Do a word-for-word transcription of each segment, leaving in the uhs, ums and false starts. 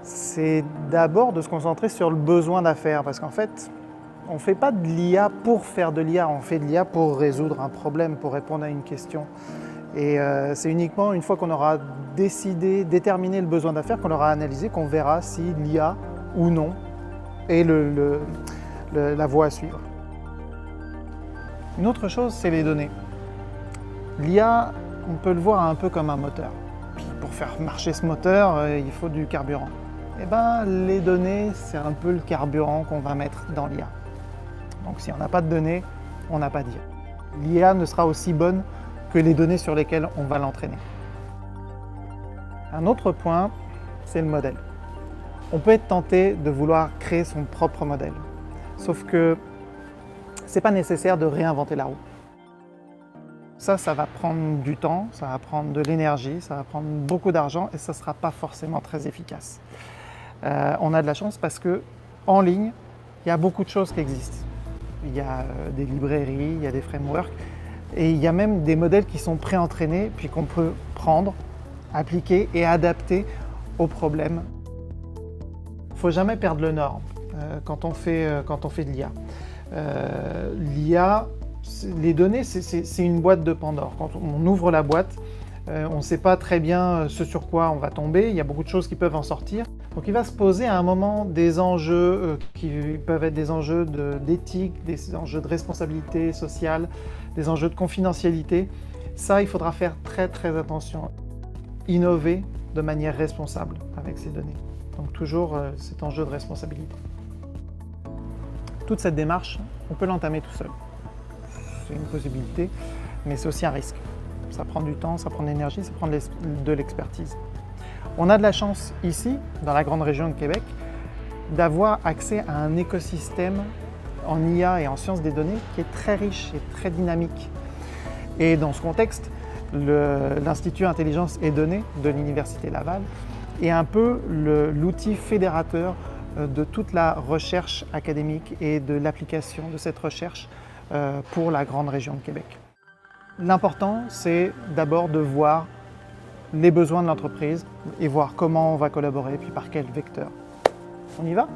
C'est d'abord de se concentrer sur le besoin d'affaires, parce qu'en fait, on ne fait pas de l'I A pour faire de l'I A, on fait de l'I A pour résoudre un problème, pour répondre à une question. Et euh, c'est uniquement une fois qu'on aura décidé, déterminé le besoin d'affaires, qu'on aura analysé, qu'on verra si l'I A ou non est le, le, le, la voie à suivre. Une autre chose, c'est les données. L'I A, on peut le voir un peu comme un moteur. Puis pour faire marcher ce moteur, euh, il faut du carburant. Eh ben, les données, c'est un peu le carburant qu'on va mettre dans l'I A. Donc si on n'a pas de données, on n'a pas d'I A. L'I A ne sera aussi bonne que les données sur lesquelles on va l'entraîner. Un autre point, c'est le modèle. On peut être tenté de vouloir créer son propre modèle. Sauf que ce n'est pas nécessaire de réinventer la roue. Ça, ça va prendre du temps, ça va prendre de l'énergie, ça va prendre beaucoup d'argent et ça ne sera pas forcément très efficace. Euh, on a de la chance parce qu'en ligne, il y a beaucoup de choses qui existent. Il y a euh, des librairies, il y a des frameworks et il y a même des modèles qui sont pré-entraînés puis qu'on peut prendre, appliquer et adapter aux problèmes. Il ne faut jamais perdre le nord euh, quand, on fait, euh, quand on fait de l'I A. Euh, L'I A, les données, c'est une boîte de Pandore. Quand on ouvre la boîte, euh, on ne sait pas très bien ce sur quoi on va tomber. Il y a beaucoup de choses qui peuvent en sortir. Donc il va se poser à un moment des enjeux euh, qui peuvent être des enjeux d'éthique, de, des enjeux de responsabilité sociale, des enjeux de confidentialité. Ça, il faudra faire très très attention. Innover de manière responsable avec ces données. Donc toujours euh, cet enjeu de responsabilité. Toute cette démarche, on peut l'entamer tout seul. C'est une possibilité, mais c'est aussi un risque. Ça prend du temps, ça prend de l'énergie, ça prend de l'expertise. On a de la chance ici, dans la grande région de Québec, d'avoir accès à un écosystème en I A et en sciences des données qui est très riche et très dynamique. Et dans ce contexte, l'Institut Intelligence et Données de l'Université Laval est un peu l'outil fédérateur de toute la recherche académique et de l'application de cette recherche pour la grande région de Québec. L'important, c'est d'abord de voir les besoins de l'entreprise et voir comment on va collaborer, puis par quel vecteur. On y va?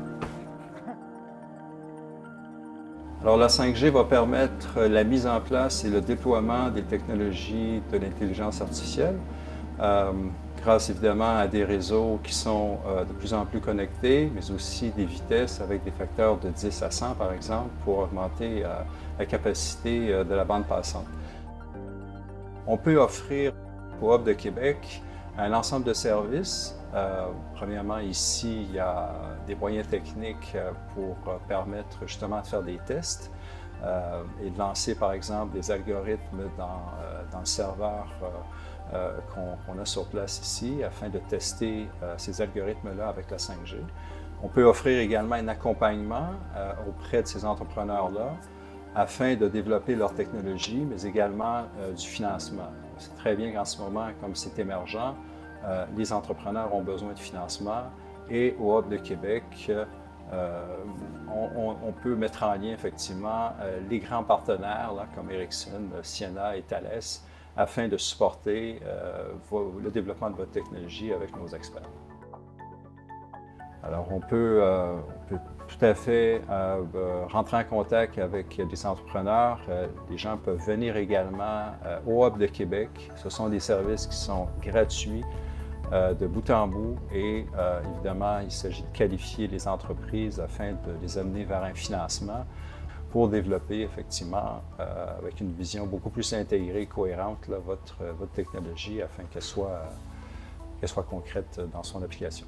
Alors la cinq G va permettre la mise en place et le déploiement des technologies de l'intelligence artificielle, euh, grâce évidemment à des réseaux qui sont euh, de plus en plus connectés, mais aussi des vitesses avec des facteurs de dix à cent par exemple, pour augmenter euh, la capacité euh, de la bande passante. On peut offrir au Hub de Québec un ensemble de services. Euh, premièrement, ici, il y a des moyens techniques pour permettre justement de faire des tests euh, et de lancer, par exemple, des algorithmes dans, euh, dans le serveur euh, euh, qu'on qu'on a sur place ici, afin de tester euh, ces algorithmes-là avec la cinq G. On peut offrir également un accompagnement euh, auprès de ces entrepreneurs-là, afin de développer leur technologie, mais également euh, du financement. C'est très bien qu'en ce moment, comme c'est émergent, euh, les entrepreneurs ont besoin de financement et au Hub de Québec, euh, on, on, on peut mettre en lien effectivement euh, les grands partenaires là, comme Ericsson, Ciena et Thales, afin de supporter euh, vos, le développement de votre technologie avec nos experts. Alors on peut, euh, on peut tout à fait euh, rentrer en contact avec des entrepreneurs. Euh, les gens peuvent venir également euh, au Hub de Québec. Ce sont des services qui sont gratuits euh, de bout en bout et euh, évidemment, il s'agit de qualifier les entreprises afin de les amener vers un financement pour développer effectivement euh, avec une vision beaucoup plus intégrée et cohérente là, votre, votre technologie afin qu'elle soit, qu'elle soit concrète dans son application.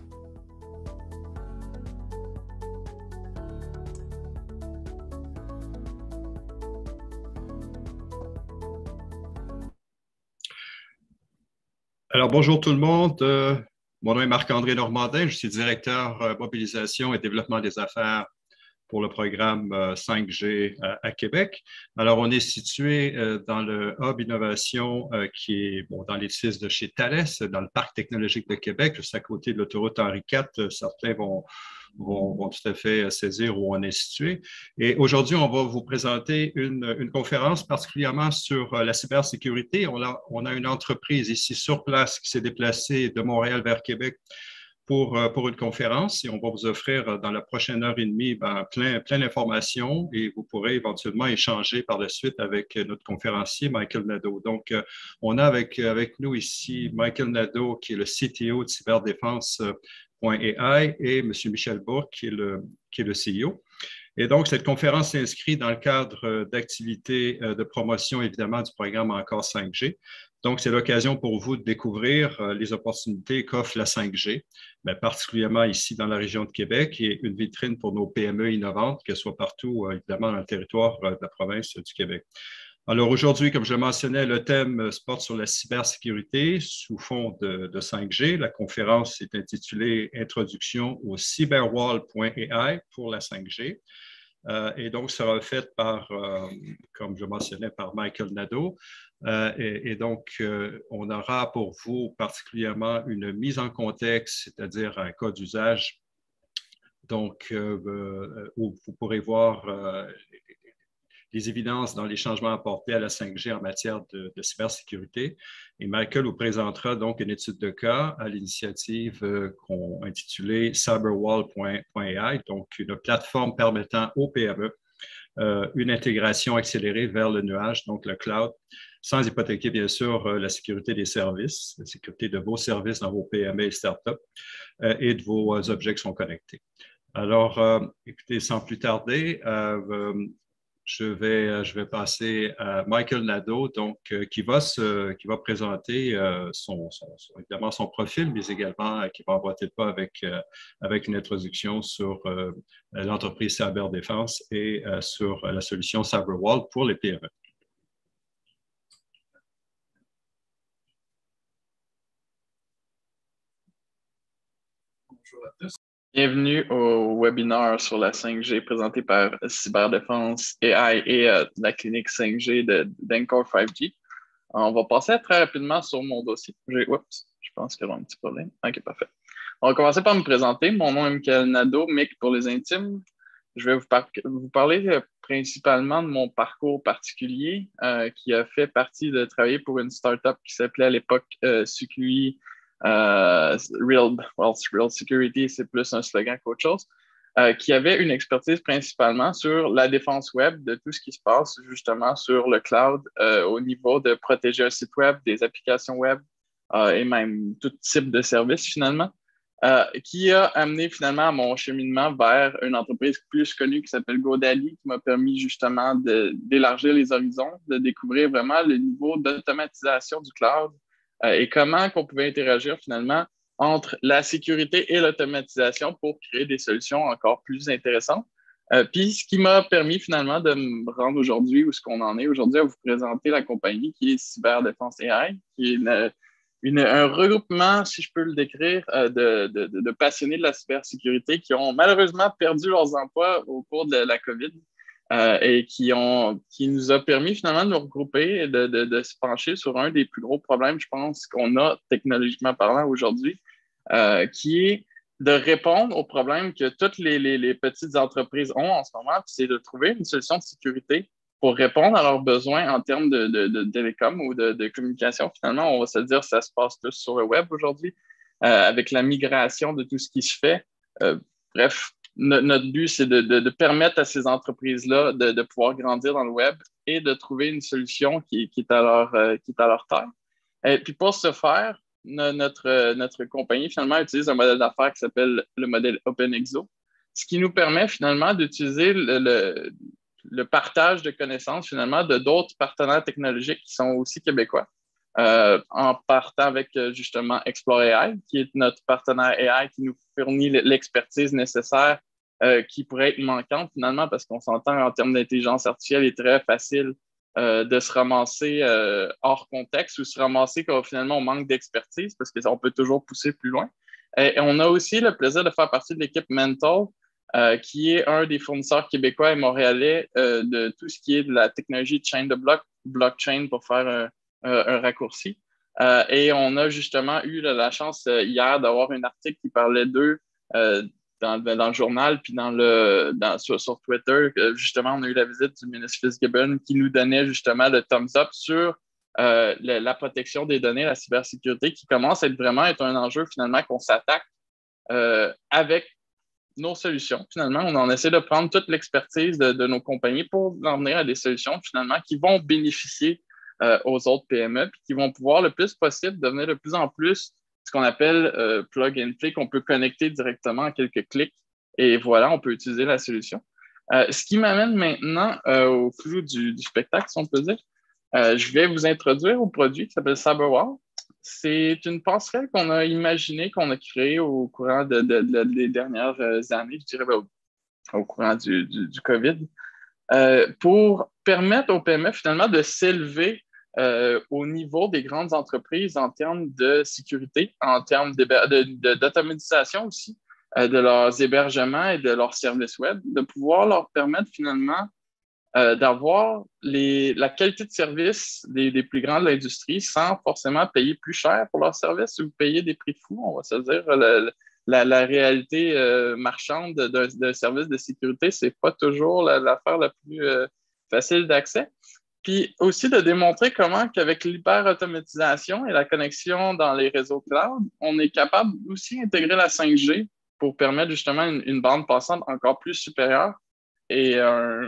Alors, bonjour tout le monde. Euh, mon nom est Marc-André Normandin. Je suis directeur euh, mobilisation et développement des affaires pour le programme euh, cinq G euh, à Québec. Alors, on est situé euh, dans le Hub Innovation euh, qui est bon, dans l'édifice de chez Thales, dans le Parc technologique de Québec, juste à côté de l'autoroute Henri quatre. Certains vont, vont, vont tout à fait saisir où on est situé. Et aujourd'hui, on va vous présenter une, une conférence particulièrement sur la cybersécurité. On a, on a une entreprise ici sur place qui s'est déplacée de Montréal vers Québec pour, pour une conférence et on va vous offrir dans la prochaine heure et demie ben, plein, plein d'informations et vous pourrez éventuellement échanger par la suite avec notre conférencier Michael Nadeau. Donc, on a avec, avec nous ici Michael Nadeau qui est le C T O de cyberdéfense point A I et M. Michel Bourque qui est le, qui est le C E O. Et donc, cette conférence s'inscrit dans le cadre d'activités de promotion, évidemment, du programme Encore cinq G. Donc, c'est l'occasion pour vous de découvrir les opportunités qu'offre la cinq G, mais particulièrement ici dans la région de Québec, et une vitrine pour nos P M E innovantes, qu'elles soient partout, évidemment, dans le territoire de la province du Québec. Alors aujourd'hui, comme je le mentionnais, le thème se porte sur la cybersécurité sous fond de, de cinq G. La conférence est intitulée « Introduction au cyberwall point A I pour la cinq G ». Euh, et donc, sera faite par, euh, comme je mentionnais, par Michael Nadeau. Euh, et, et donc, euh, on aura pour vous particulièrement une mise en contexte, c'est-à-dire un cas d'usage, donc euh, euh, où vous pourrez voir euh, les évidences dans les changements apportés à la cinq G en matière de, de cybersécurité. Et Michael vous présentera donc une étude de cas à l'initiative euh, qu'on intitulée cyberwall point A I, donc une plateforme permettant aux P M E euh, une intégration accélérée vers le nuage, donc le cloud, sans hypothéquer bien sûr euh, la sécurité des services, la sécurité de vos services dans vos P M E et startups euh, et de vos euh, objets qui sont connectés. Alors, euh, écoutez, sans plus tarder, euh, Je vais, je vais passer à Michael Nadeau, donc, euh, qui, va se, qui va présenter euh, son, son, son, évidemment son profil, mais également euh, qui va emboîter le pas avec, euh, avec une introduction sur euh, l'entreprise Cyberdéfense et euh, sur la solution CyberWall pour les P M E. Bonjour à tous. Bienvenue au webinaire sur la cinq G présenté par Cyberdéfense A I et euh, la clinique cinq G d'Encore cinq G. On va passer très rapidement sur mon dossier. Oups, je pense qu'il y a un petit problème. OK, parfait. On va commencer par me présenter. Mon nom est Michael Nadeau, Mick pour les intimes. Je vais vous, par vous parler euh, principalement de mon parcours particulier euh, qui a fait partie de travailler pour une startup qui s'appelait à l'époque euh, S Q I. Euh, Real, well, Real Security, c'est plus un slogan qu'autre chose, euh, qui avait une expertise principalement sur la défense web de tout ce qui se passe justement sur le cloud euh, au niveau de protéger un site web, des applications web euh, et même tout type de service finalement, euh, qui a amené finalement à mon cheminement vers une entreprise plus connue qui s'appelle GoDaddy, qui m'a permis justement d'élargir les horizons, de découvrir vraiment le niveau d'automatisation du cloud et comment on pouvait interagir finalement entre la sécurité et l'automatisation pour créer des solutions encore plus intéressantes. Euh, puis ce qui m'a permis finalement de me rendre aujourd'hui où ce qu'on en est aujourd'hui à vous présenter la compagnie qui est Cyberdéfense A I, qui est une, une, un regroupement, si je peux le décrire, euh, de, de, de passionnés de la cybersécurité qui ont malheureusement perdu leurs emplois au cours de la COVID. Euh, et qui, ont, qui nous a permis finalement de nous regrouper et de, de, de se pencher sur un des plus gros problèmes, je pense, qu'on a technologiquement parlant aujourd'hui, euh, qui est de répondre aux problèmes que toutes les, les, les petites entreprises ont en ce moment, puis c'est de trouver une solution de sécurité pour répondre à leurs besoins en termes de, de, de télécom ou de, de communication. Finalement, on va se dire ça se passe tous sur le web aujourd'hui, euh, avec la migration de tout ce qui se fait. Euh, bref, notre but, c'est de, de, de permettre à ces entreprises-là de, de pouvoir grandir dans le web et de trouver une solution qui, qui, est, à leur, euh, qui est à leur taille. Et puis pour ce faire, notre, notre compagnie finalement utilise un modèle d'affaires qui s'appelle le modèle OpenExo, ce qui nous permet finalement d'utiliser le, le, le partage de connaissances finalement de d'autres partenaires technologiques qui sont aussi québécois. Euh, en partant avec justement Explore A I, qui est notre partenaire A I qui nous fournit l'expertise nécessaire euh, qui pourrait être manquante finalement parce qu'on s'entend en termes d'intelligence artificielle, il est très facile euh, de se ramasser euh, hors contexte ou se ramasser quand finalement on manque d'expertise parce qu'on peut toujours pousser plus loin. Et on a aussi le plaisir de faire partie de l'équipe Mental, euh, qui est un des fournisseurs québécois et montréalais euh, de tout ce qui est de la technologie de chain de bloc, blockchain pour faire un Euh, un raccourci. Euh, et on a justement eu la, la chance euh, hier d'avoir un article qui parlait d'eux euh, dans, dans le journal, puis dans le, dans, sur, sur Twitter. Euh, justement, on a eu la visite du ministre Fitzgibbon qui nous donnait justement le thumbs up sur euh, la, la protection des données, la cybersécurité, qui commence à être vraiment être un enjeu finalement qu'on s'attaque euh, avec nos solutions. Finalement, on en essaie de prendre toute l'expertise de, de nos compagnies pour en venir à des solutions finalement qui vont bénéficier euh, aux autres P M E puis qui vont pouvoir le plus possible devenir de plus en plus ce qu'on appelle euh, plug and play, qu'on peut connecter directement en quelques clics et voilà, on peut utiliser la solution. Euh, ce qui m'amène maintenant euh, au clou du, du spectacle, si on peut dire. Euh, je vais vous introduire au produit qui s'appelle Cyberwall. C'est une passerelle qu'on a imaginée, qu'on a créée au courant de, de, de, des dernières années, je dirais au, au courant du, du, du COVID, euh, pour permettre aux P M E finalement de s'élever euh, au niveau des grandes entreprises en termes de sécurité, en termes d'automatisation aussi, euh, de leurs hébergements et de leurs services web, de pouvoir leur permettre finalement Euh, d'avoir les, la qualité de service des, des plus grands de l'industrie sans forcément payer plus cher pour leurs services ou payer des prix fous, on va se dire. La, la, la réalité euh, marchande d'un service de sécurité, c'est pas toujours l'affaire la, la plus euh, facile d'accès. Puis aussi de démontrer comment qu'avec l'hyper-automatisation et la connexion dans les réseaux cloud, on est capable aussi d'intégrer la cinq G pour permettre justement une, une bande passante encore plus supérieure et un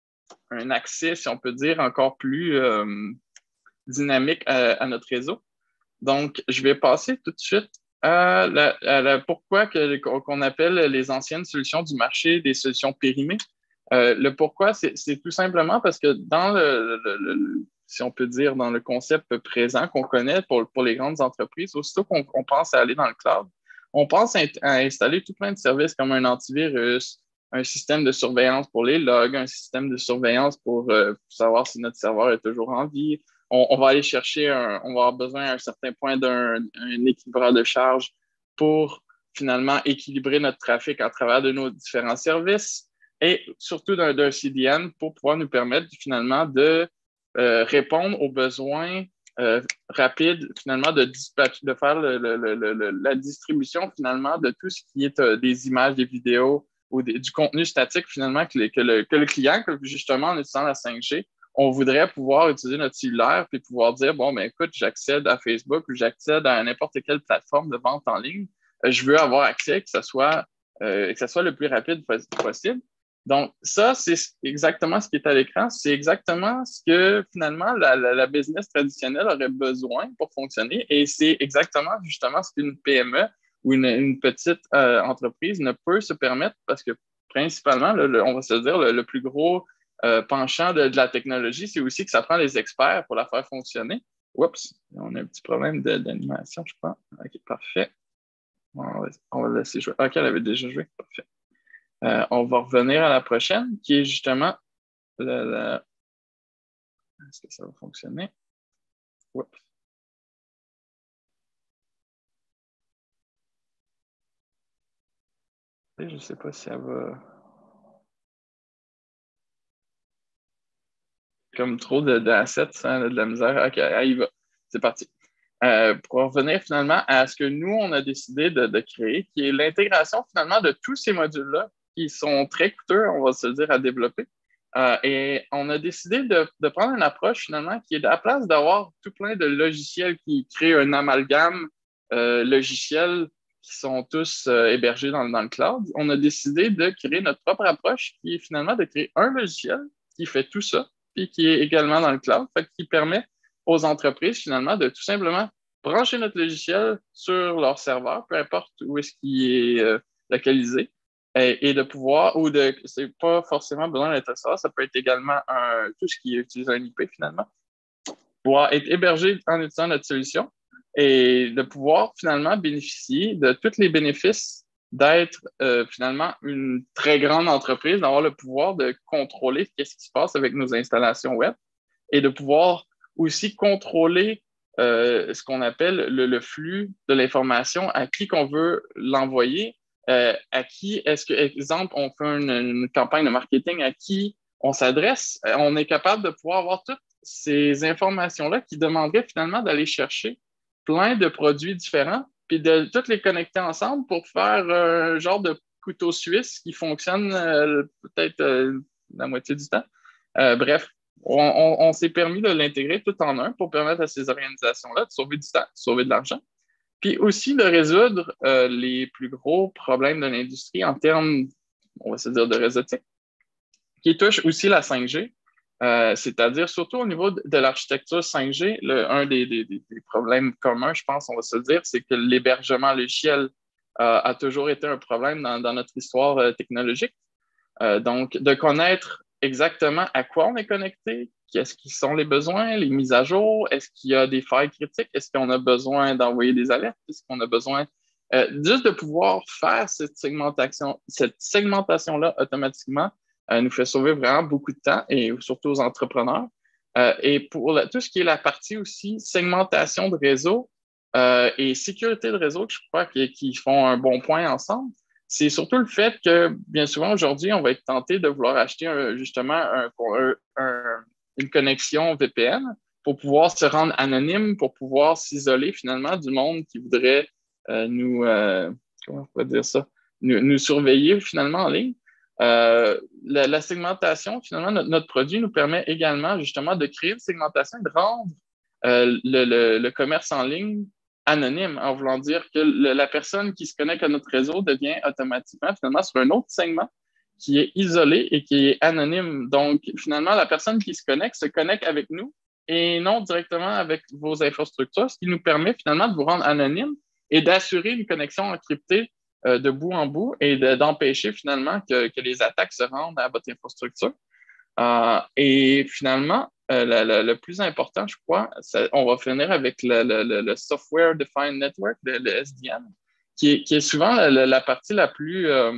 un accès, si on peut dire, encore plus euh, dynamique à, à notre réseau. Donc, je vais passer tout de suite à, la, à la, pourquoi que, qu'on appelle les anciennes solutions du marché des solutions périmées. Euh, le pourquoi, c'est, c'est tout simplement parce que dans le, le, le, si on peut dire, dans le concept présent qu'on connaît pour, pour les grandes entreprises, aussitôt qu'on on pense à aller dans le cloud, on pense à, à installer tout plein de services comme un antivirus, un système de surveillance pour les logs, un système de surveillance pour euh, savoir si notre serveur est toujours en vie. On, on va aller chercher, un, on va avoir besoin à un certain point d'un un équilibreur de charge pour finalement équilibrer notre trafic à travers de nos différents services et surtout d'un, d'un C D N pour pouvoir nous permettre finalement de euh, répondre aux besoins euh, rapides, finalement de dispatch, de faire le, le, le, le, la distribution finalement de tout ce qui est euh, des images, des vidéos, ou des, du contenu statique finalement que, les, que, le, que le client, que justement en utilisant la cinq G, on voudrait pouvoir utiliser notre cellulaire puis pouvoir dire, bon, ben écoute, j'accède à Facebook ou j'accède à n'importe quelle plateforme de vente en ligne. Euh, je veux avoir accès, que ce soit, euh, que ce soit le plus rapide possible. Donc, ça, c'est exactement ce qui est à l'écran. C'est exactement ce que finalement la, la, la business traditionnelle aurait besoin pour fonctionner. Et c'est exactement justement ce qu'une P M E ou une, une petite euh, entreprise ne peut se permettre parce que principalement, le, le, on va se dire, le, le plus gros euh, penchant de, de la technologie, c'est aussi que ça prend des experts pour la faire fonctionner. Oups, on a un petit problème de, d'animation, je crois. OK, parfait. On va, on va laisser jouer. OK, elle avait déjà joué. Parfait. Euh, on va revenir à la prochaine, qui est justement la, la... Est-ce que ça va fonctionner? Oups. Je ne sais pas si elle va... Comme trop de, d'assets, hein, de la misère. OK, elle y va. C'est parti. Euh, pour revenir finalement à ce que nous, on a décidé de, de créer, qui est l'intégration finalement de tous ces modules-là qui sont très coûteux, on va se dire, à développer. Euh, et on a décidé de, de prendre une approche finalement qui est à la place d'avoir tout plein de logiciels qui créent un amalgame euh, logiciel qui sont tous euh, hébergés dans, dans le cloud, on a décidé de créer notre propre approche qui est finalement de créer un logiciel qui fait tout ça, puis qui est également dans le cloud, fait, qui permet aux entreprises finalement de tout simplement brancher notre logiciel sur leur serveur, peu importe où est-ce qu'il est euh, localisé, et, et de pouvoir, ou de, c'est pas forcément besoin d'être ça, ça peut être également un, tout ce qui utilise un I P finalement, pouvoir être hébergé en utilisant notre solution et de pouvoir finalement bénéficier de tous les bénéfices d'être euh, finalement une très grande entreprise, d'avoir le pouvoir de contrôler ce qui se passe avec nos installations web et de pouvoir aussi contrôler euh, ce qu'on appelle le, le flux de l'information, à qui qu'on veut l'envoyer, euh, à qui est-ce que, exemple, on fait une, une campagne de marketing, à qui on s'adresse, on est capable de pouvoir avoir toutes ces informations-là qui demanderaient finalement d'aller chercher plein de produits différents puis de toutes les connecter ensemble pour faire un genre de couteau suisse qui fonctionne euh, peut-être euh, la moitié du temps. Euh, bref, on, on, on s'est permis de l'intégrer tout en un pour permettre à ces organisations-là de sauver du temps, de sauver de l'argent. puis aussi de résoudre euh, les plus gros problèmes de l'industrie en termes, on va se dire, de réseautique, qui touche aussi la cinq G. Euh, c'est-à-dire, surtout au niveau de, de l'architecture cinq G, le, un des, des, des, problèmes communs, je pense, on va se dire, c'est que l'hébergement logiciel euh, a toujours été un problème dans, dans notre histoire euh, technologique. Euh, donc, de connaître exactement à quoi on est connecté, qu'est-ce qui sont les besoins, les mises à jour, est-ce qu'il y a des failles critiques, est-ce qu'on a besoin d'envoyer des alertes, est-ce qu'on a besoin euh, juste de pouvoir faire cette segmentation, cette segmentation-là automatiquement euh, nous fait sauver vraiment beaucoup de temps et surtout aux entrepreneurs. Euh, et pour la, tout ce qui est la partie aussi segmentation de réseau euh, et sécurité de réseau, je crois qu'ils font un bon point ensemble. C'est surtout le fait que, bien souvent, aujourd'hui, on va être tenté de vouloir acheter un, justement un, un, un, une connexion V P N pour pouvoir se rendre anonyme, pour pouvoir s'isoler finalement du monde qui voudrait euh, nous, euh, comment on peut dire ça, nous, nous surveiller finalement en ligne. Euh, la, la segmentation, finalement, notre, notre produit nous permet également justement de créer une segmentation et de rendre euh, le, le, le commerce en ligne anonyme, en voulant dire que le, la personne qui se connecte à notre réseau devient automatiquement, finalement, sur un autre segment qui est isolé et qui est anonyme. Donc, finalement, la personne qui se connecte se connecte avec nous et non directement avec vos infrastructures, ce qui nous permet finalement de vous rendre anonyme et d'assurer une connexion encryptée euh, de bout en bout et de, d'empêcher finalement que, que les attaques se rendent à votre infrastructure. Euh, et finalement, Euh, le, le, le plus important, je crois, ça, on va finir avec le, le, le Software Defined Network, le, le S D N, qui est, qui est souvent la, la partie la plus, euh,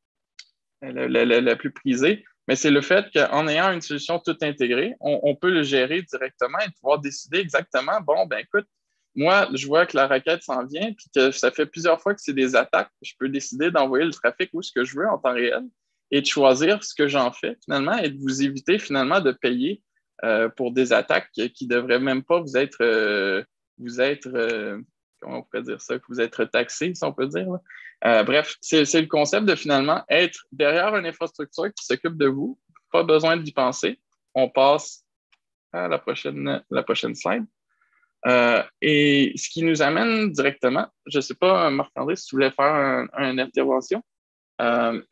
la, la, la plus prisée, mais c'est le fait qu'en ayant une solution toute intégrée, on, on peut le gérer directement et pouvoir décider exactement, bon, ben écoute, moi, je vois que la requête s'en vient, puis que ça fait plusieurs fois que c'est des attaques, je peux décider d'envoyer le trafic où ce que je veux en temps réel et de choisir ce que j'en fais finalement et de vous éviter finalement de payer Euh, pour des attaques qui ne devraient même pas vous être, euh, vous être euh, comment on pourrait dire ça, que vous êtes taxé, si on peut dire. Euh, bref, c'est, c'est le concept de finalement être derrière une infrastructure qui s'occupe de vous, pas besoin d'y penser. On passe à la prochaine, la prochaine slide. Euh, et ce qui nous amène directement, je ne sais pas, Marc-André, si tu voulais faire un, une intervention. Euh,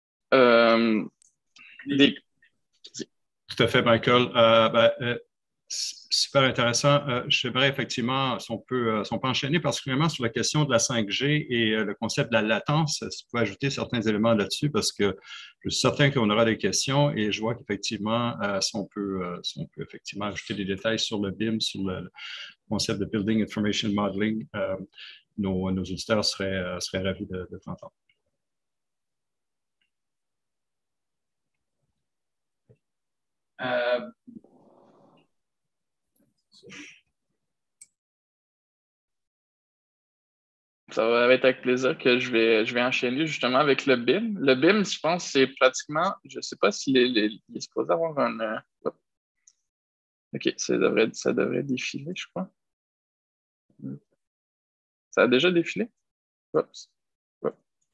euh, des, Tout à fait, Michael. Euh, ben, euh, super intéressant. Euh, je dirais effectivement, si on, peut, euh, si on peut enchaîner particulièrement sur la question de la cinq G et euh, le concept de la latence, si vous pouvez ajouter certains éléments là-dessus, parce que je suis certain qu'on aura des questions et je vois qu'effectivement, euh, si, on peut, euh, si on peut effectivement ajouter des détails sur le B I M, sur le, le concept de Building Information Modeling, euh, nos, nos auditeurs seraient, euh, seraient ravis de, de t'entendre. Euh, Ça va être avec plaisir que je vais, je vais enchaîner justement avec le B I M. Le B I M, je pense, c'est pratiquement, je ne sais pas s'il est, il est supposé avoir un... Euh, OK, ça devrait, ça devrait défiler, je crois. Ça a déjà défilé? Oups. Oups.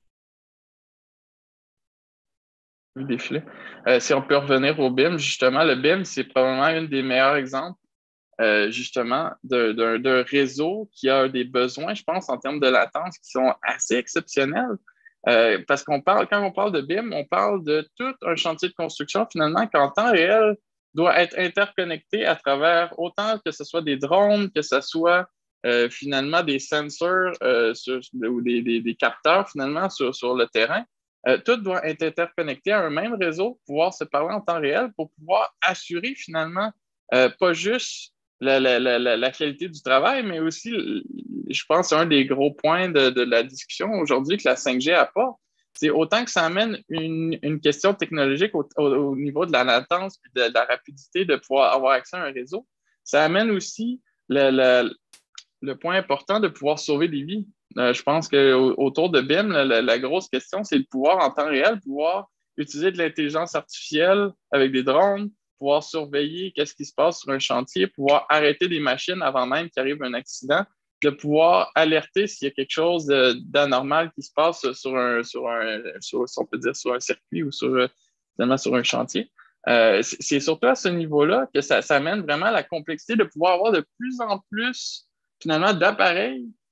Oui, défilé. Euh, si on peut revenir au B I M, justement, le B I M, c'est probablement un des meilleurs exemples Euh, justement, d'un, d'un réseau qui a des besoins, je pense, en termes de latence qui sont assez exceptionnels. Euh, parce qu'on parle, quand on parle de B I M, on parle de tout un chantier de construction, finalement, qui en temps réel doit être interconnecté à travers autant que ce soit des drones, que ce soit euh, finalement des sensors euh, sur, ou des, des, des capteurs, finalement, sur, sur le terrain. Euh, tout doit être interconnecté à un même réseau, pouvoir se parler en temps réel pour pouvoir assurer finalement euh, pas juste La, la, la, la qualité du travail, mais aussi, je pense, c'est un des gros points de, de la discussion aujourd'hui que la cinq G apporte. C'est autant que ça amène une, une question technologique au, au, au niveau de la latence et de, de la rapidité de pouvoir avoir accès à un réseau, ça amène aussi le, le, le point important de pouvoir sauver des vies. Euh, je pense qu'autour de B I M, la, la grosse question, c'est de pouvoir, en temps réel, pouvoir utiliser de l'intelligence artificielle avec des drones, pouvoir surveiller qu'est-ce qui se passe sur un chantier, pouvoir arrêter des machines avant même qu'il arrive un accident, de pouvoir alerter s'il y a quelque chose d'anormal qui se passe sur un, sur un, sur, si on peut dire, sur un circuit ou sur, finalement, sur un chantier. Euh, c'est surtout à ce niveau-là que ça, ça amène vraiment à la complexité de pouvoir avoir de plus en plus, finalement, d'appareils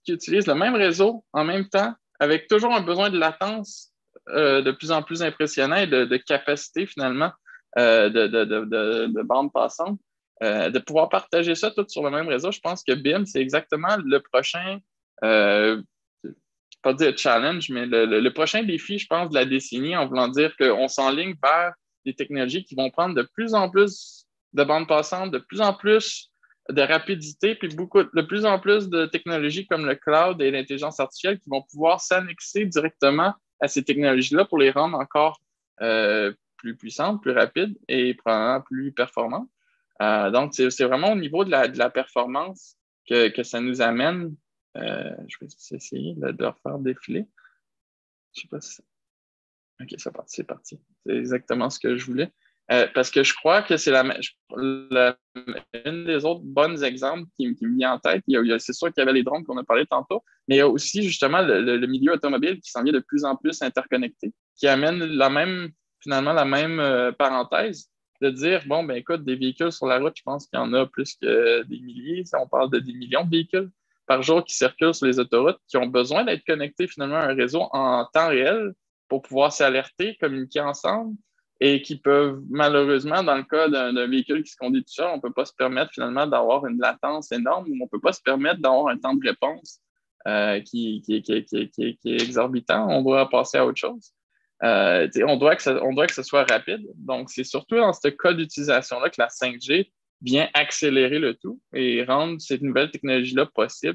qui utilisent le même réseau en même temps, avec toujours un besoin de latence euh, de plus en plus impressionnant et de, de capacité finalement euh, de, de, de, de, de bande passante. Euh, de pouvoir partager ça tout sur le même réseau, je pense que B I M, c'est exactement le prochain, euh, pas dire challenge, mais le, le, le prochain défi, je pense, de la décennie, en voulant dire qu'on s'enligne vers des technologies qui vont prendre de plus en plus de bandes passantes, de plus en plus de rapidité, puis beaucoup, de plus en plus de technologies comme le cloud et l'intelligence artificielle qui vont pouvoir s'annexer directement à ces technologies-là pour les rendre encore euh, plus puissantes, plus rapides et probablement plus performantes. Euh, donc, c'est, c'est vraiment au niveau de la, de la performance que, que ça nous amène. Euh, je vais essayer de, de refaire défiler. Je sais pas si c'est... OK, c'est parti, c'est parti. C'est exactement ce que je voulais. Euh, parce que je crois que c'est la, la, une des autres bons exemples qui, qui me vient en tête. Il y a, il y a, c'est sûr qu'il y avait les drones qu'on a parlé tantôt, mais il y a aussi justement le, le, le milieu automobile qui s'en vient de plus en plus interconnecté, qui amène la même, finalement la même euh, parenthèse de dire, bon, ben écoute, des véhicules sur la route, je pense qu'il y en a plus que des milliers. On parle de des millions de véhicules par jour qui circulent sur les autoroutes, qui ont besoin d'être connectés finalement à un réseau en temps réel pour pouvoir s'alerter, communiquer ensemble, et qui peuvent, malheureusement, dans le cas d'un, d'un véhicule qui se conduit tout seul, on ne peut pas se permettre finalement d'avoir une latence énorme, ou on ne peut pas se permettre d'avoir un temps de réponse euh, qui, qui, qui, qui, qui, qui est exorbitant. On doit passer à autre chose. Euh, on, doit que ça, on doit que ce soit rapide. Donc, c'est surtout dans ce cas d'utilisation-là que la cinq G vient accélérer le tout et rendre cette nouvelle technologie-là possible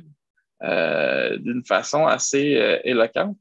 euh, d'une façon assez euh, éloquente.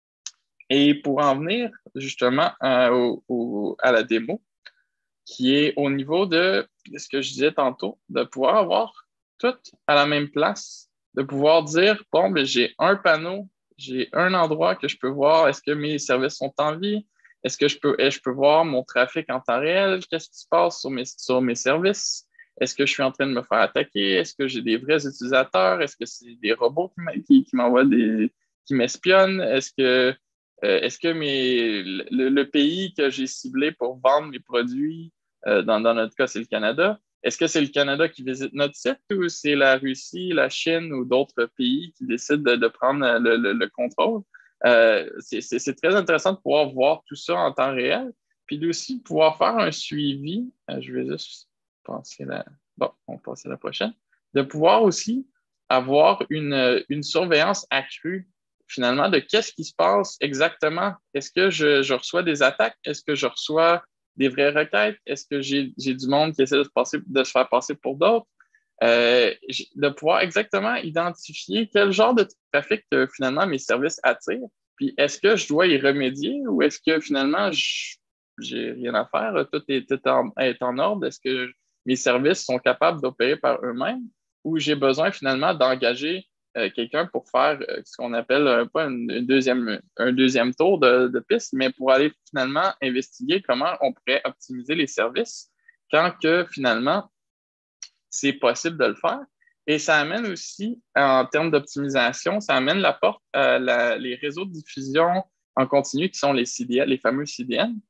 Et pour en venir justement euh, au, au, à la démo, qui est au niveau de, de ce que je disais tantôt, de pouvoir avoir tout à la même place, de pouvoir dire, bon, ben, j'ai un panneau, j'ai un endroit que je peux voir, est-ce que mes services sont en vie? Est-ce que je peux, est-ce que je peux voir mon trafic en temps réel? Qu'est-ce qui se passe sur mes, sur mes services? Est-ce que je suis en train de me faire attaquer? Est-ce que j'ai des vrais utilisateurs? Est-ce que c'est des robots qui, qui m'envoient des, qui m'espionnent? Est-ce que Euh, est-ce que mes, le, le pays que j'ai ciblé pour vendre mes produits, euh, dans, dans notre cas, c'est le Canada, est-ce que c'est le Canada qui visite notre site ou c'est la Russie, la Chine ou d'autres pays qui décident de, de prendre le, le, le contrôle? Euh, c'est, c'est, c'est très intéressant de pouvoir voir tout ça en temps réel, puis aussi pouvoir faire un suivi. Euh, je vais juste passer la... Bon, on passe à la prochaine. De pouvoir aussi avoir une, une surveillance accrue finalement, de qu'est-ce qui se passe exactement. Est-ce que je, je reçois des attaques? Est-ce que je reçois des vraies requêtes? Est-ce que j'ai, j'ai du monde qui essaie de se, passer, de se faire passer pour d'autres? Euh, de pouvoir exactement identifier quel genre de trafic que finalement mes services attirent. Puis est-ce que je dois y remédier ou est-ce que finalement je, j'ai rien à faire? Tout est, tout en, est en ordre? Est-ce que mes services sont capables d'opérer par eux-mêmes ou j'ai besoin finalement d'engager Euh, quelqu'un pour faire euh, ce qu'on appelle euh, pas une, une deuxième, un deuxième tour de, de piste, mais pour aller finalement investiguer comment on pourrait optimiser les services quand que finalement c'est possible de le faire. Et ça amène aussi, en termes d'optimisation, ça amène la porte à la, les réseaux de diffusion en continu qui sont les C D N, les fameux C D N,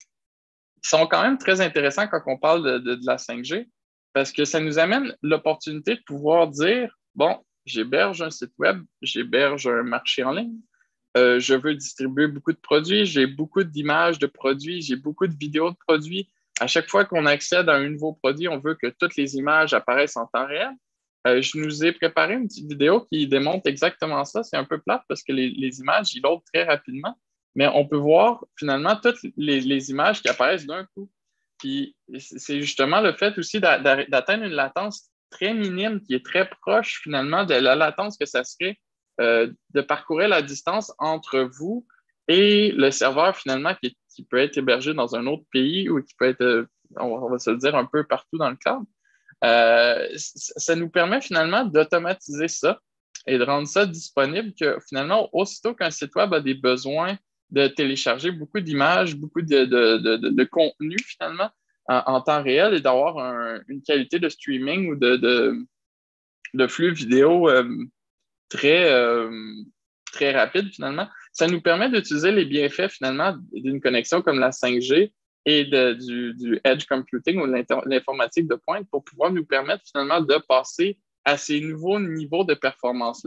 qui sont quand même très intéressants quand on parle de, de, de la cinq G, parce que ça nous amène l'opportunité de pouvoir dire, bon, j'héberge un site web, j'héberge un marché en ligne, euh, je veux distribuer beaucoup de produits, j'ai beaucoup d'images de produits, j'ai beaucoup de vidéos de produits. À chaque fois qu'on accède à un nouveau produit, on veut que toutes les images apparaissent en temps réel. Euh, je nous ai préparé une petite vidéo qui démontre exactement ça. C'est un peu plate parce que les, les images, ils loadent très rapidement, mais on peut voir finalement toutes les, les images qui apparaissent d'un coup. Puis c'est justement le fait aussi d'a, d'a, d'atteindre une latence très minime, qui est très proche finalement de la latence que ça serait euh, de parcourir la distance entre vous et le serveur finalement qui, qui peut être hébergé dans un autre pays ou qui peut être, euh, on va se le dire, un peu partout dans le cloud. Euh, ça nous permet finalement d'automatiser ça et de rendre ça disponible que finalement, aussitôt qu'un site web a des besoins de télécharger beaucoup d'images, beaucoup de, de, de, de, de contenu finalement, En, en temps réel et d'avoir un, une qualité de streaming ou de, de, de flux vidéo euh, très, euh, très rapide finalement. Ça nous permet d'utiliser les bienfaits finalement d'une connexion comme la cinq G et de, du, du edge computing ou l'informatique de pointe pour pouvoir nous permettre finalement de passer à ces nouveaux niveaux de performance-là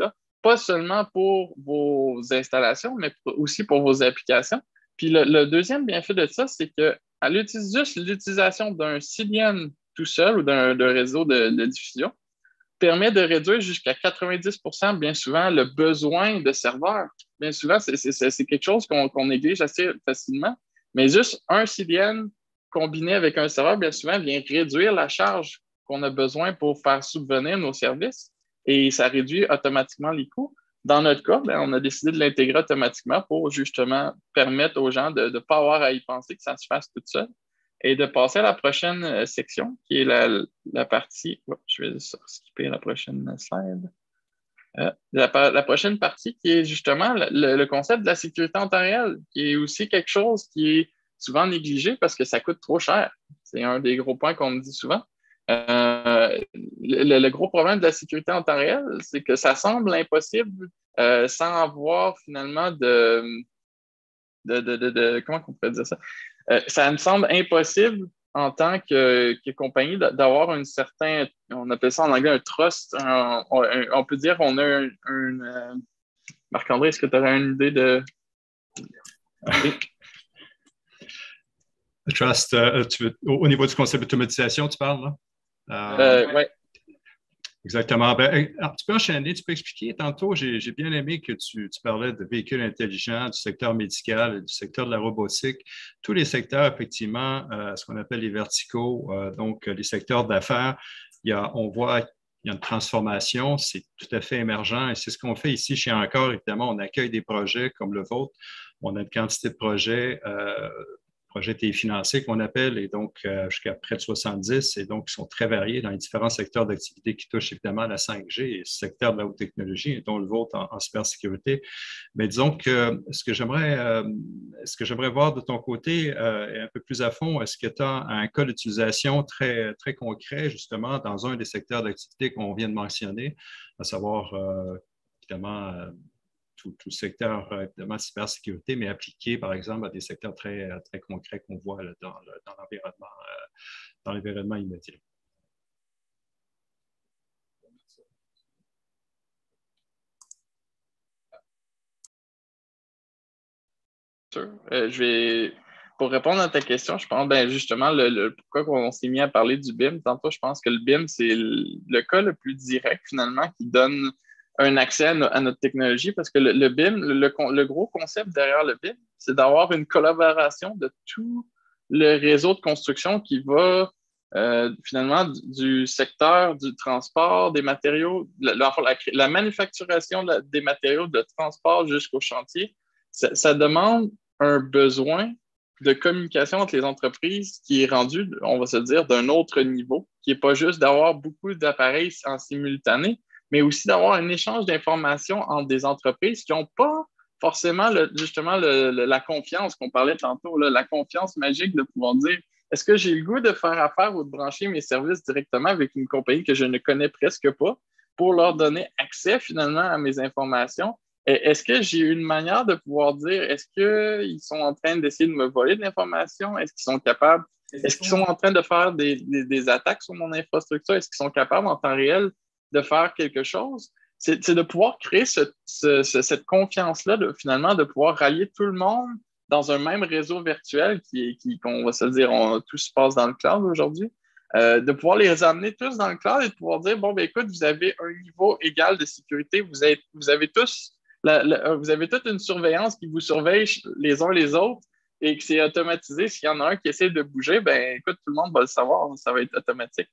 pas seulement pour vos installations, mais aussi pour vos applications. Puis le, le deuxième bienfait de ça, c'est que à juste l'utilisation d'un C D N tout seul ou d'un réseau de, de diffusion permet de réduire jusqu'à quatre-vingt-dix pour cent bien souvent le besoin de serveurs. Bien souvent, c'est quelque chose qu'on qu'on néglige assez facilement, mais juste un C D N combiné avec un serveur, bien souvent, vient réduire la charge qu'on a besoin pour faire subvenir nos services et ça réduit automatiquement les coûts. Dans notre cas, bien, on a décidé de l'intégrer automatiquement pour justement permettre aux gens de ne pas avoir à y penser, que ça se fasse tout seul. Et de passer à la prochaine euh, section, qui est la, la partie... Oh, je vais skipper la prochaine slide. Euh, la, la prochaine partie, qui est justement le, le concept de la sécurité en temps réel, qui est aussi quelque chose qui est souvent négligé parce que ça coûte trop cher. C'est un des gros points qu'on me dit souvent. Euh, le, le gros problème de la sécurité en temps réel, c'est que ça semble impossible euh, sans avoir finalement de... de, de, de, de comment on pourrait dire ça? Euh, ça me semble impossible en tant que, que compagnie d'avoir un certain, on appelle ça en anglais un trust. Un, on, un, on peut dire qu'on a un, un euh, Marc-André, est-ce que tu aurais une idée de... Trust, euh, tu veux, au, au niveau du concept d'automatisation, tu parles, là? Euh, euh, oui. Exactement. Ben, alors, tu peux enchaîner, tu peux expliquer. Tantôt, j'ai bien aimé que tu, tu parlais de véhicules intelligents, du secteur médical, du secteur de la robotique. Tous les secteurs, effectivement, euh, ce qu'on appelle les verticaux, euh, donc les secteurs d'affaires, il y a, on voit il y a une transformation, c'est tout à fait émergent et c'est ce qu'on fait ici chez Encore. Évidemment, on accueille des projets comme le vôtre. On a une quantité de projets. Euh, projets T I financés qu'on appelle, et donc euh, jusqu'à près de soixante-dix, et donc ils sont très variés dans les différents secteurs d'activité qui touchent évidemment à la cinq G et le secteur de la haute technologie, dont le vôtre en, en cybersécurité. Mais disons que ce que j'aimerais euh, ce que j'aimerais voir de ton côté euh, un peu plus à fond, est-ce que tu as un cas d'utilisation très, très concret, justement, dans un des secteurs d'activité qu'on vient de mentionner, à savoir, euh, évidemment, euh, Tout, tout secteur, évidemment, cybersécurité, mais appliqué, par exemple, à des secteurs très, très concrets qu'on voit là, dans, dans l'environnement euh, dans l'environnement immédiat. Euh, je vais, pour répondre à ta question, je pense ben, justement le, le, pourquoi on s'est mis à parler du B I M. Tantôt, je pense que le B I M, c'est le, le cas le plus direct, finalement, qui donne un accès à, no, à notre technologie, parce que le, le B I M, le, le gros concept derrière le B I M, c'est d'avoir une collaboration de tout le réseau de construction qui va euh, finalement du, du secteur du transport, des matériaux, la, la, la manufacturation la, des matériaux de transport jusqu'au chantier. Ça, ça demande un besoin de communication entre les entreprises qui est rendu, on va se dire, d'un autre niveau, qui n'est pas juste d'avoir beaucoup d'appareils en simultané, mais aussi d'avoir un échange d'informations entre des entreprises qui n'ont pas forcément le, justement le, le, la confiance qu'on parlait tantôt, là, la confiance magique de pouvoir dire est-ce que j'ai le goût de faire affaire ou de brancher mes services directement avec une compagnie que je ne connais presque pas pour leur donner accès finalement à mes informations? Est-ce que j'ai une manière de pouvoir dire est-ce qu'ils sont en train d'essayer de me voler de l'information? Est-ce qu'ils sont capables? Est-ce qu'ils sont en train de faire des, des, des attaques sur mon infrastructure? Est-ce qu'ils sont capables en temps réel de faire quelque chose? C'est de pouvoir créer ce, ce, ce, cette confiance-là, de, finalement, de pouvoir rallier tout le monde dans un même réseau virtuel qui, qui qu'on va se dire, on, tout se passe dans le cloud aujourd'hui, euh, de pouvoir les amener tous dans le cloud et de pouvoir dire, bon, ben écoute, vous avez un niveau égal de sécurité, vous avez, vous avez tous, la, la, vous avez toute une surveillance qui vous surveille les uns les autres et que c'est automatisé. S'il y en a un qui essaie de bouger, ben écoute, tout le monde va le savoir, ça va être automatique.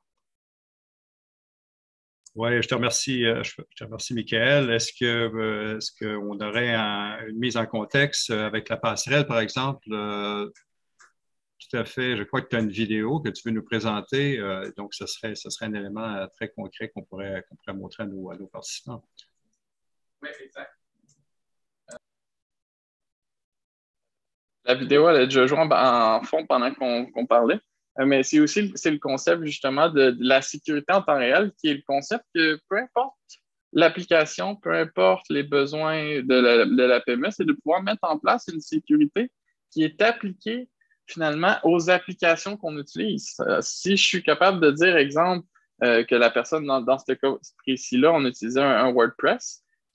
Oui, je te remercie, je te remercie, Michael. Est-ce que, euh, est-ce qu'on aurait un, une mise en contexte avec la passerelle, par exemple? Euh, tout à fait. Je crois que tu as une vidéo que tu veux nous présenter. Euh, donc, ce serait, ce serait un élément très concret qu'on pourrait, qu'on pourrait montrer à nos, à nos participants. Oui, exact. La vidéo, elle a déjà joué en, en fond pendant qu'on qu'on parlait. Mais c'est aussi c'est le concept justement de, de la sécurité en temps réel, qui est le concept que peu importe l'application, peu importe les besoins de la, de la P M E, c'est de pouvoir mettre en place une sécurité qui est appliquée finalement aux applications qu'on utilise. Euh, si je suis capable de dire, exemple, euh, que la personne dans, dans ce cas précis-là, on utilisait un, un WordPress,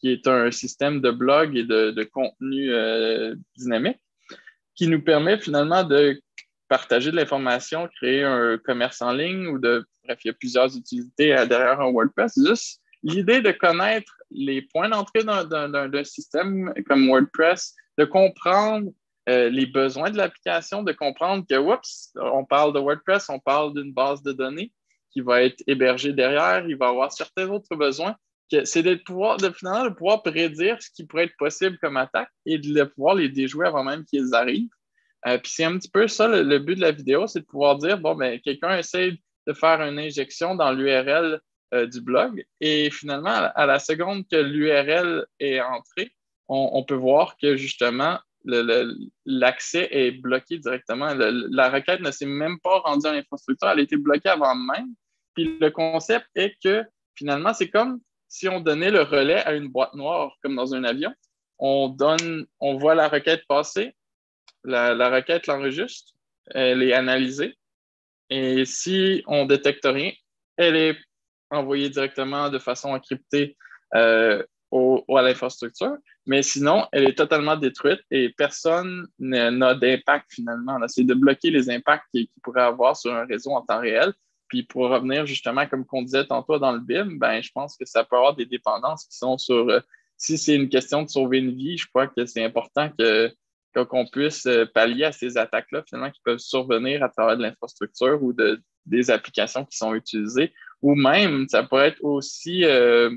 qui est un système de blog et de, de contenu euh, dynamique, qui nous permet finalement de partager de l'information, créer un commerce en ligne ou de, bref, il y a plusieurs utilités derrière un WordPress. Juste l'idée de connaître les points d'entrée d'un, d'un, d'un système comme WordPress, de comprendre euh, les besoins de l'application, de comprendre que, oups, on parle de WordPress, on parle d'une base de données qui va être hébergée derrière, il va avoir certains autres besoins. Que c'est de pouvoir, de, finalement, de pouvoir prédire ce qui pourrait être possible comme attaque et de pouvoir les déjouer avant même qu'ils arrivent. Euh, puis c'est un petit peu ça le, le but de la vidéo, c'est de pouvoir dire, bon, ben quelqu'un essaie de faire une injection dans l'U R L euh, du blog et finalement, à, à la seconde que l'U R L est entrée, on, on peut voir que justement, le, le, l'accès est bloqué directement. Le, la requête ne s'est même pas rendue à l'infrastructure, elle a été bloquée avant même. Puis le concept est que finalement, c'est comme si on donnait le relais à une boîte noire, comme dans un avion. On donne, on voit la requête passer, la, la requête l'enregistre, elle est analysée, et si on ne détecte rien, elle est envoyée directement de façon encryptée euh, au, à l'infrastructure, mais sinon, elle est totalement détruite et personne n'a d'impact finalement. C'est de bloquer les impacts qu'il qui pourrait avoir sur un réseau en temps réel. Puis pour revenir justement, comme qu'on disait tantôt dans le B I M, ben, je pense que ça peut avoir des dépendances qui sont sur... Euh, si c'est une question de sauver une vie, je crois que c'est important que, que, qu'on puisse pallier à ces attaques-là, finalement, qui peuvent survenir à travers de l'infrastructure ou de, des applications qui sont utilisées. Ou même, ça pourrait être aussi euh,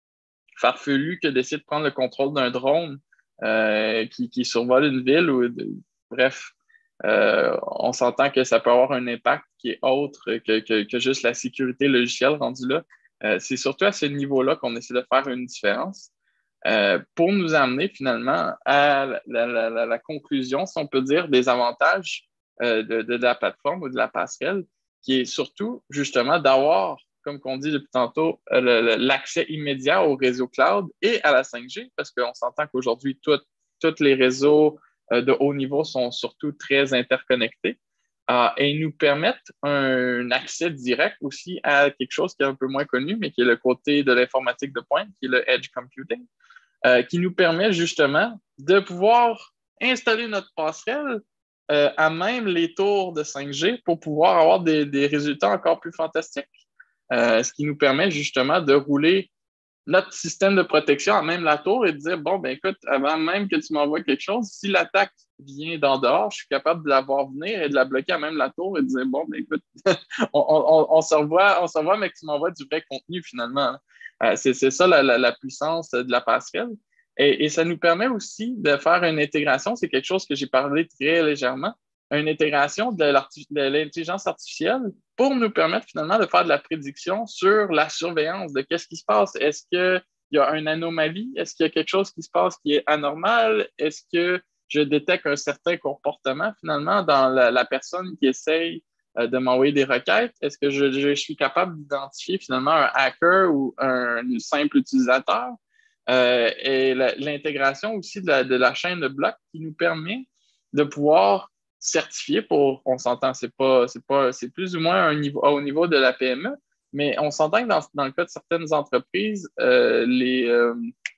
farfelu que d'essayer de prendre le contrôle d'un drone euh, qui, qui survole une ville ou... De, bref... Euh, on s'entend que ça peut avoir un impact qui est autre que, que, que juste la sécurité logicielle rendue là. Euh, c'est surtout à ce niveau-là qu'on essaie de faire une différence euh, pour nous amener finalement à la, la, la, la conclusion, si on peut dire, des avantages euh, de, de, de la plateforme ou de la passerelle, qui est surtout justement d'avoir, comme on dit depuis tantôt, le, le, l'accès immédiat au réseau cloud et à la cinq G, parce qu'on s'entend qu'aujourd'hui, tous les réseaux de haut niveau sont surtout très interconnectés euh, et nous permettent un accès direct aussi à quelque chose qui est un peu moins connu, mais qui est le côté de l'informatique de pointe, qui est le edge computing, euh, qui nous permet justement de pouvoir installer notre passerelle euh, à même les tours de cinq G pour pouvoir avoir des, des résultats encore plus fantastiques. Euh, ce qui nous permet justement de rouler notre système de protection à même la tour et de dire, bon, ben écoute, avant même que tu m'envoies quelque chose, si l'attaque vient d'en dehors, je suis capable de la voir venir et de la bloquer à même la tour et de dire, bon, ben écoute, on, on, on se revoit, on se revoit, mais que tu m'envoies du vrai contenu finalement. Euh, c'est, c'est ça la, la, la puissance de la passerelle. Et, et ça nous permet aussi de faire une intégration, c'est quelque chose que j'ai parlé très légèrement, une intégration de, de l'intelligence artificielle pour nous permettre finalement de faire de la prédiction sur la surveillance de qu'est-ce qui se passe. Est-ce qu'il y a une anomalie? Est-ce qu'il y a quelque chose qui se passe qui est anormal? Est-ce que je détecte un certain comportement finalement dans la, la personne qui essaye euh, de m'envoyer des requêtes? Est-ce que je, je suis capable d'identifier finalement un hacker ou un simple utilisateur? Euh, et la, l'intégration aussi de la, de la chaîne de blocs qui nous permet de pouvoir certifié pour, on s'entend, c'est pas, c'est pas, c'est plus ou moins un niveau, au niveau de la P M E, mais on s'entend que dans, dans le cas de certaines entreprises, euh, les, euh,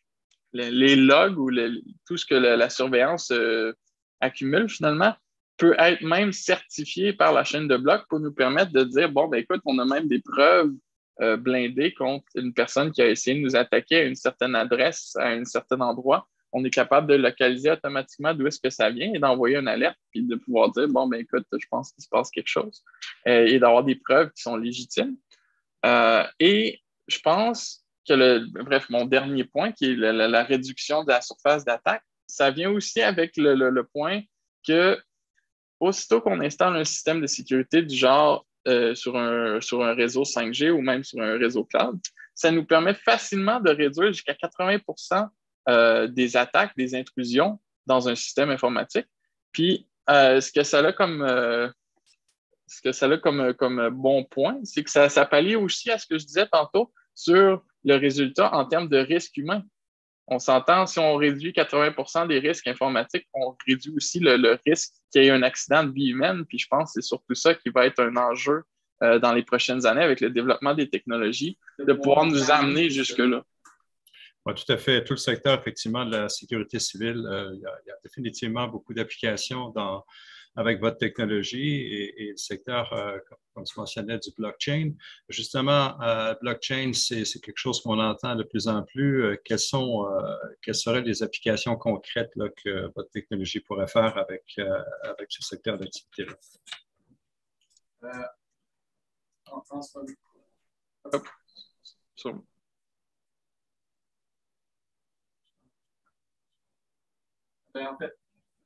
les, les logs ou les, tout ce que la, la surveillance euh, accumule finalement peut être même certifié par la chaîne de blocs pour nous permettre de dire, bon, ben écoute, on a même des preuves euh, blindées contre une personne qui a essayé de nous attaquer à une certaine adresse, à un certain endroit. On est capable de localiser automatiquement d'où est-ce que ça vient et d'envoyer une alerte, puis de pouvoir dire, bon, ben écoute, je pense qu'il se passe quelque chose, euh, et d'avoir des preuves qui sont légitimes. Euh, et je pense que, le, bref, mon dernier point, qui est la, la, la réduction de la surface d'attaque, ça vient aussi avec le, le, le point que aussitôt qu'on installe un système de sécurité du genre euh, sur, un, sur un réseau cinq G ou même sur un réseau cloud, ça nous permet facilement de réduire jusqu'à quatre-vingts pour cent Euh, des attaques, des intrusions dans un système informatique. Puis, euh, ce que ça a comme, euh, ce que ça a comme, comme bon point, c'est que ça, ça pallie aussi à ce que je disais tantôt sur le résultat en termes de risque humain. On s'entend, si on réduit quatre-vingts pour cent des risques informatiques, on réduit aussi le, le risque qu'il y ait un accident de vie humaine. Puis, je pense que c'est surtout ça qui va être un enjeu euh, dans les prochaines années avec le développement des technologies, de pouvoir nous amener jusque-là. Oui, tout à fait. Tout le secteur, effectivement, de la sécurité civile, euh, il y a, il y a définitivement beaucoup d'applications dans avec votre technologie et, et le secteur, euh, comme, comme tu mentionnais, du blockchain. Justement, euh, blockchain, c'est quelque chose qu'on entend de plus en plus. Euh, quelles sont, euh, quelles seraient les applications concrètes là, que votre technologie pourrait faire avec, euh, avec ce secteur d'activité-là? Euh, en France, so. Ben, en fait,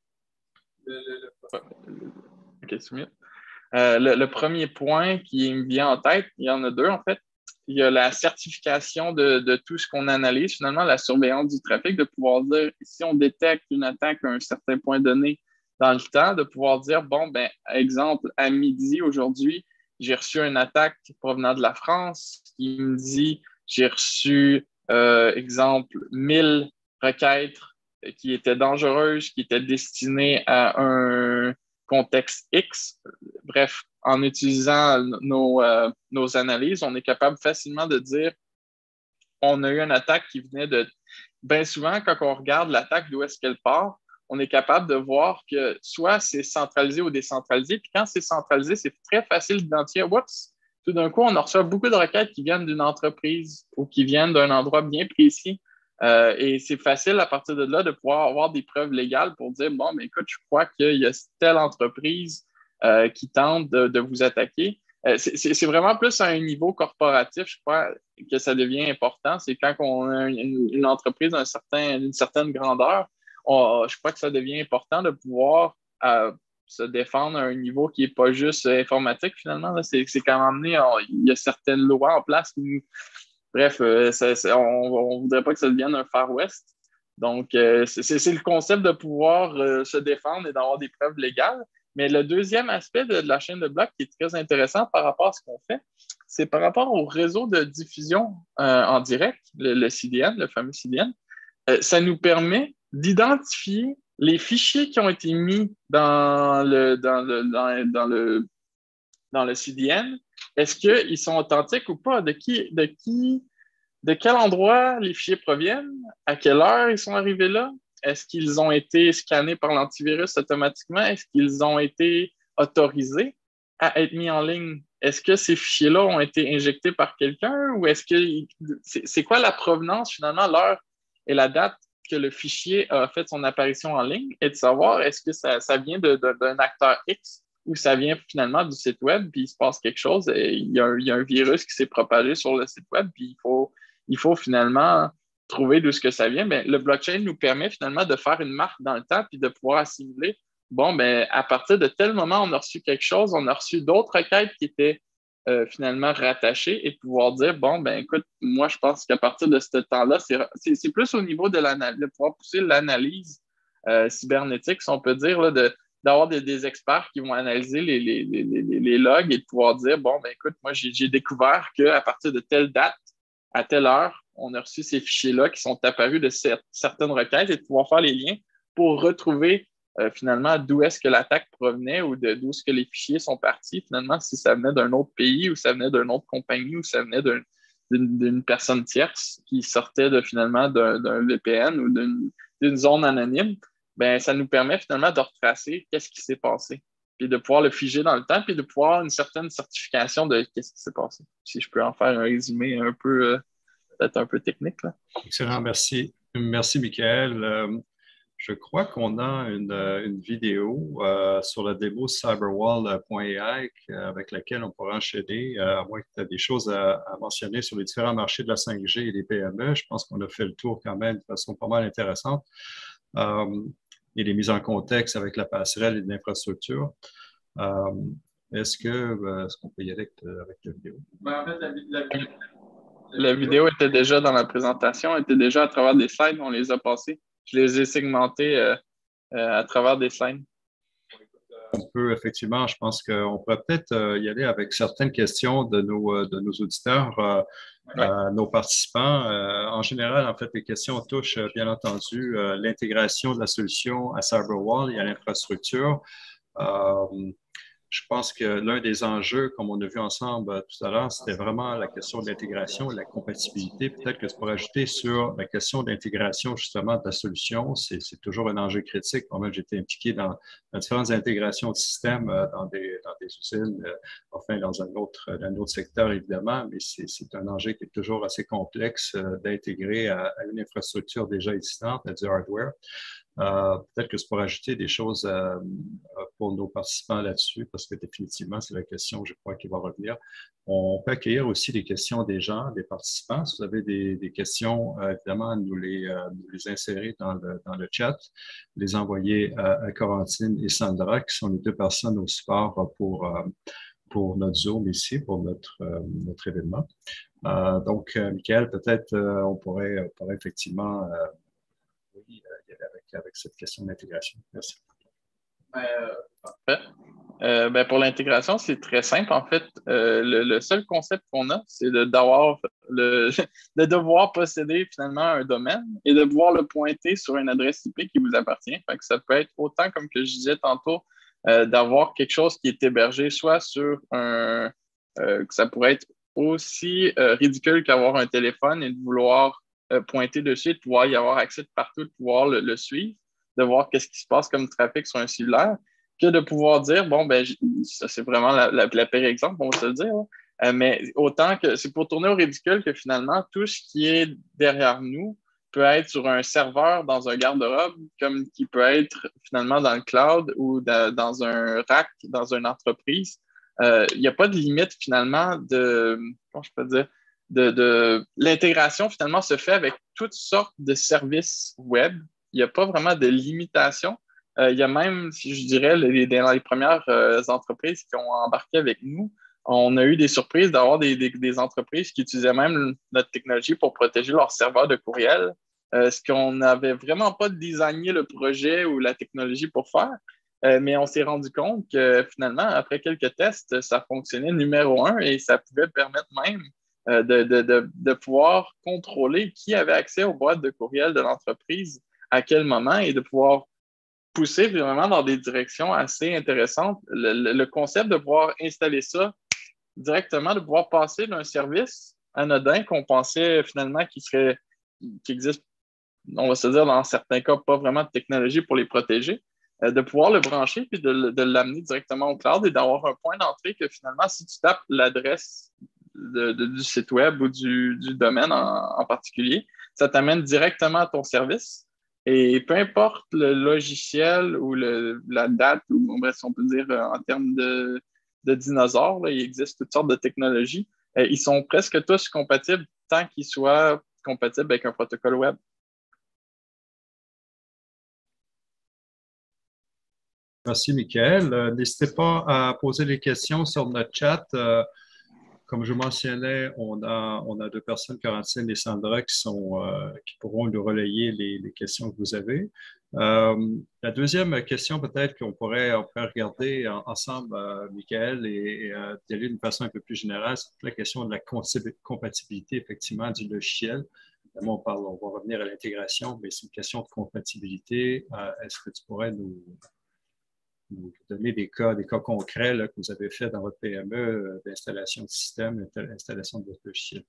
le, le, le... Okay, c'est mieux. Euh, le, le premier point qui me vient en tête, il y en a deux en fait. Il y a la certification de, de tout ce qu'on analyse, finalement, la surveillance du trafic, de pouvoir dire, si on détecte une attaque à un certain point donné dans le temps, de pouvoir dire, bon, ben, exemple, à midi aujourd'hui, j'ai reçu une attaque provenant de la France qui me dit, j'ai reçu, euh, exemple, mille requêtes qui étaient dangereuses, qui étaient destinées à un contexte X. Bref, en utilisant nos, euh, nos analyses, on est capable facilement de dire on a eu une attaque qui venait de... Bien souvent, quand on regarde l'attaque, d'où est-ce qu'elle part, on est capable de voir que soit c'est centralisé ou décentralisé. Puis quand c'est centralisé, c'est très facile d'identifier. Oups, tout d'un coup, on reçoit beaucoup de requêtes qui viennent d'une entreprise ou qui viennent d'un endroit bien précis. Euh, et c'est facile à partir de là de pouvoir avoir des preuves légales pour dire, bon, mais écoute, je crois qu'il y a telle entreprise euh, qui tente de, de vous attaquer. Euh, c'est vraiment plus à un niveau corporatif, je crois, que ça devient important. C'est quand on a une, une entreprise d'une certain, certaine grandeur, on, je crois que ça devient important de pouvoir euh, se défendre à un niveau qui n'est pas juste informatique, finalement. C'est quand même amené, on, il y a certaines lois en place qui nous... Bref, euh, ça, ça, on ne voudrait pas que ça devienne un Far West. Donc, euh, c'est le concept de pouvoir euh, se défendre et d'avoir des preuves légales. Mais le deuxième aspect de, de la chaîne de blocs qui est très intéressant par rapport à ce qu'on fait, c'est par rapport au réseau de diffusion euh, en direct, le, le C D N, le fameux C D N. Euh, ça nous permet d'identifier les fichiers qui ont été mis dans le, dans le, dans, dans le, dans le C D N. Est-ce qu'ils sont authentiques ou pas? De qui, de qui, de quel endroit les fichiers proviennent? À quelle heure ils sont arrivés là? Est-ce qu'ils ont été scannés par l'antivirus automatiquement? Est-ce qu'ils ont été autorisés à être mis en ligne? Est-ce que ces fichiers-là ont été injectés par quelqu'un ou est-ce que c'est quoi la provenance finalement, l'heure et la date que le fichier a fait son apparition en ligne et de savoir est-ce que ça, ça vient d'un acteur X ou ça vient finalement du site web puis il se passe quelque chose et il y a un, il y a un virus qui s'est propagé sur le site web puis il faut, il faut finalement trouver d'où ce que ça vient. Bien, le blockchain nous permet finalement de faire une marque dans le temps puis de pouvoir assimiler, bon, ben à partir de tel moment, on a reçu quelque chose, on a reçu d'autres requêtes qui étaient euh, finalement rattachées et de pouvoir dire, bon, ben écoute, moi, je pense qu'à partir de ce temps-là, c'est plus au niveau de, de pouvoir pousser l'analyse euh, cybernétique, si on peut dire, là, de d'avoir des, des experts qui vont analyser les, les, les, les, les logs et de pouvoir dire, bon, ben écoute, moi, j'ai découvert qu'à partir de telle date, à telle heure, on a reçu ces fichiers-là qui sont apparus de certaines requêtes et de pouvoir faire les liens pour retrouver euh, finalement d'où est-ce que l'attaque provenait ou d'où est-ce que les fichiers sont partis, finalement, si ça venait d'un autre pays ou ça venait d'une autre compagnie ou ça venait d'une un, personne tierce qui sortait de, finalement d'un V P N ou d'une zone anonyme. Ben, ça nous permet finalement de retracer qu'est-ce qui s'est passé, puis de pouvoir le figer dans le temps, puis de pouvoir avoir une certaine certification de qu'est-ce qui s'est passé. Si je peux en faire un résumé un peu, euh, peut-être un peu technique. Là. Excellent, merci. Merci, Michael. Euh, je crois qu'on a une, une vidéo euh, sur la démo cyberwall point A I avec laquelle on pourra enchaîner, euh, à moins que tu aies des choses à, à mentionner sur les différents marchés de la cinq G et des P M E. Je pense qu'on a fait le tour quand même de façon pas mal intéressante. Euh, et les mises en contexte avec la passerelle et l'infrastructure. Euh, Est-ce que euh, est-ce qu'on peut y aller avec, avec la vidéo? Ben, en fait, la, la, la, la vidéo était déjà dans la présentation, était déjà à travers des slides, on les a passés. Je les ai segmentés euh, euh, à travers des slides. On peut effectivement, je pense qu'on pourrait peut-être euh, y aller avec certaines questions de nos, euh, de nos auditeurs, euh, ouais. euh, nos participants. Euh, en général, en fait, les questions touchent, euh, bien entendu, euh, l'intégration de la solution à CyberWall et à l'infrastructure. Euh, je pense que l'un des enjeux, comme on a vu ensemble euh, tout à l'heure, c'était vraiment la question de l'intégration et de la compatibilité. Peut-être que c'est pour ajouter sur la question d'intégration justement de la solution, c'est toujours un enjeu critique. Moi-même, j'ai été impliqué dans, dans différentes intégrations de systèmes euh, dans, des, dans des usines, euh, enfin dans un autre, dans un autre secteur évidemment, mais c'est un enjeu qui est toujours assez complexe euh, d'intégrer à, à une infrastructure déjà existante, à du hardware. Euh, Peut-être que c'est pour ajouter des choses euh, pour nos participants là-dessus, parce que définitivement, c'est la question, je crois, qui va revenir. On peut accueillir aussi des questions des gens, des participants. Si vous avez des, des questions, euh, évidemment, nous les, euh, nous les insérer dans le, dans le chat, les envoyer à, à Corentine et Sandra, qui sont les deux personnes au support pour, euh, pour notre Zoom ici, pour notre, euh, notre événement. Euh, donc, euh, Michael, peut-être euh, on, pourrait, on pourrait effectivement euh, oui, y aller avec, avec cette question d'intégration. Merci. Euh, parfait. Euh, ben pour l'intégration, c'est très simple. En fait, euh, le, le seul concept qu'on a, c'est de, d'avoir le, de devoir posséder finalement un domaine et de pouvoir le pointer sur une adresse I P qui vous appartient. Fait que ça peut être autant, comme que je disais tantôt, euh, d'avoir quelque chose qui est hébergé soit sur un... Euh, que ça pourrait être aussi euh, ridicule qu'avoir un téléphone et de vouloir euh, pointer dessus, de pouvoir y avoir accès de partout, de pouvoir le, le suivre, de voir qu'est-ce qui se passe comme trafic sur un cellulaire, que de pouvoir dire, bon, ben, ça c'est vraiment la, la, la pire exemple, on va se le dire, hein. euh, mais autant que c'est pour tourner au ridicule que finalement, tout ce qui est derrière nous peut être sur un serveur dans un garde-robe, comme qui peut être finalement dans le cloud ou de, dans un rack, dans une entreprise. Il euh, n'y a pas de limite finalement de, comment je peux dire, de, de l'intégration finalement se fait avec toutes sortes de services web. Il n'y a pas vraiment de limitation. Euh, il y a même, si je dirais, les, dans les premières euh, entreprises qui ont embarqué avec nous, on a eu des surprises d'avoir des, des, des entreprises qui utilisaient même notre technologie pour protéger leur serveur de courriel, euh, ce qu'on n'avait vraiment pas designé le projet ou la technologie pour faire. Euh, mais on s'est rendu compte que finalement, après quelques tests, ça fonctionnait numéro un et ça pouvait permettre même euh, de, de, de, de pouvoir contrôler qui avait accès aux boîtes de courriel de l'entreprise à quel moment et de pouvoir pousser vraiment dans des directions assez intéressantes. Le, le, le concept de pouvoir installer ça directement, de pouvoir passer d'un service anodin qu'on pensait finalement qu'il serait, qu'il existe, on va se dire dans certains cas, pas vraiment de technologie pour les protéger, euh, de pouvoir le brancher puis de, de l'amener directement au cloud et d'avoir un point d'entrée que finalement, si tu tapes l'adresse de, de, du site web ou du, du domaine en, en particulier, ça t'amène directement à ton service. Et peu importe le logiciel ou le, la date, ou bref, si on peut dire en termes de, de dinosaures, là, il existe toutes sortes de technologies. Euh, ils sont presque tous compatibles tant qu'ils soient compatibles avec un protocole web. Merci, Michael. Euh, N'hésitez pas à poser des questions sur notre chat. Euh, Comme je mentionnais, on a, on a deux personnes, Corentine et Sandra, qui, sont, euh, qui pourront nous relayer les, les questions que vous avez. Euh, la deuxième question, peut-être qu'on pourrait, on pourrait regarder en, ensemble, euh, Michael, et, et euh, d'aller d'une façon un peu plus générale, c'est la question de la compatibilité, effectivement, du logiciel. Évidemment, on, parle, on va revenir à l'intégration, mais c'est une question de compatibilité. Euh, Est-ce que tu pourrais nous vous donner des cas, des cas concrets là, que vous avez fait dans votre P M E euh, d'installation de système, d'installation de votre logiciel?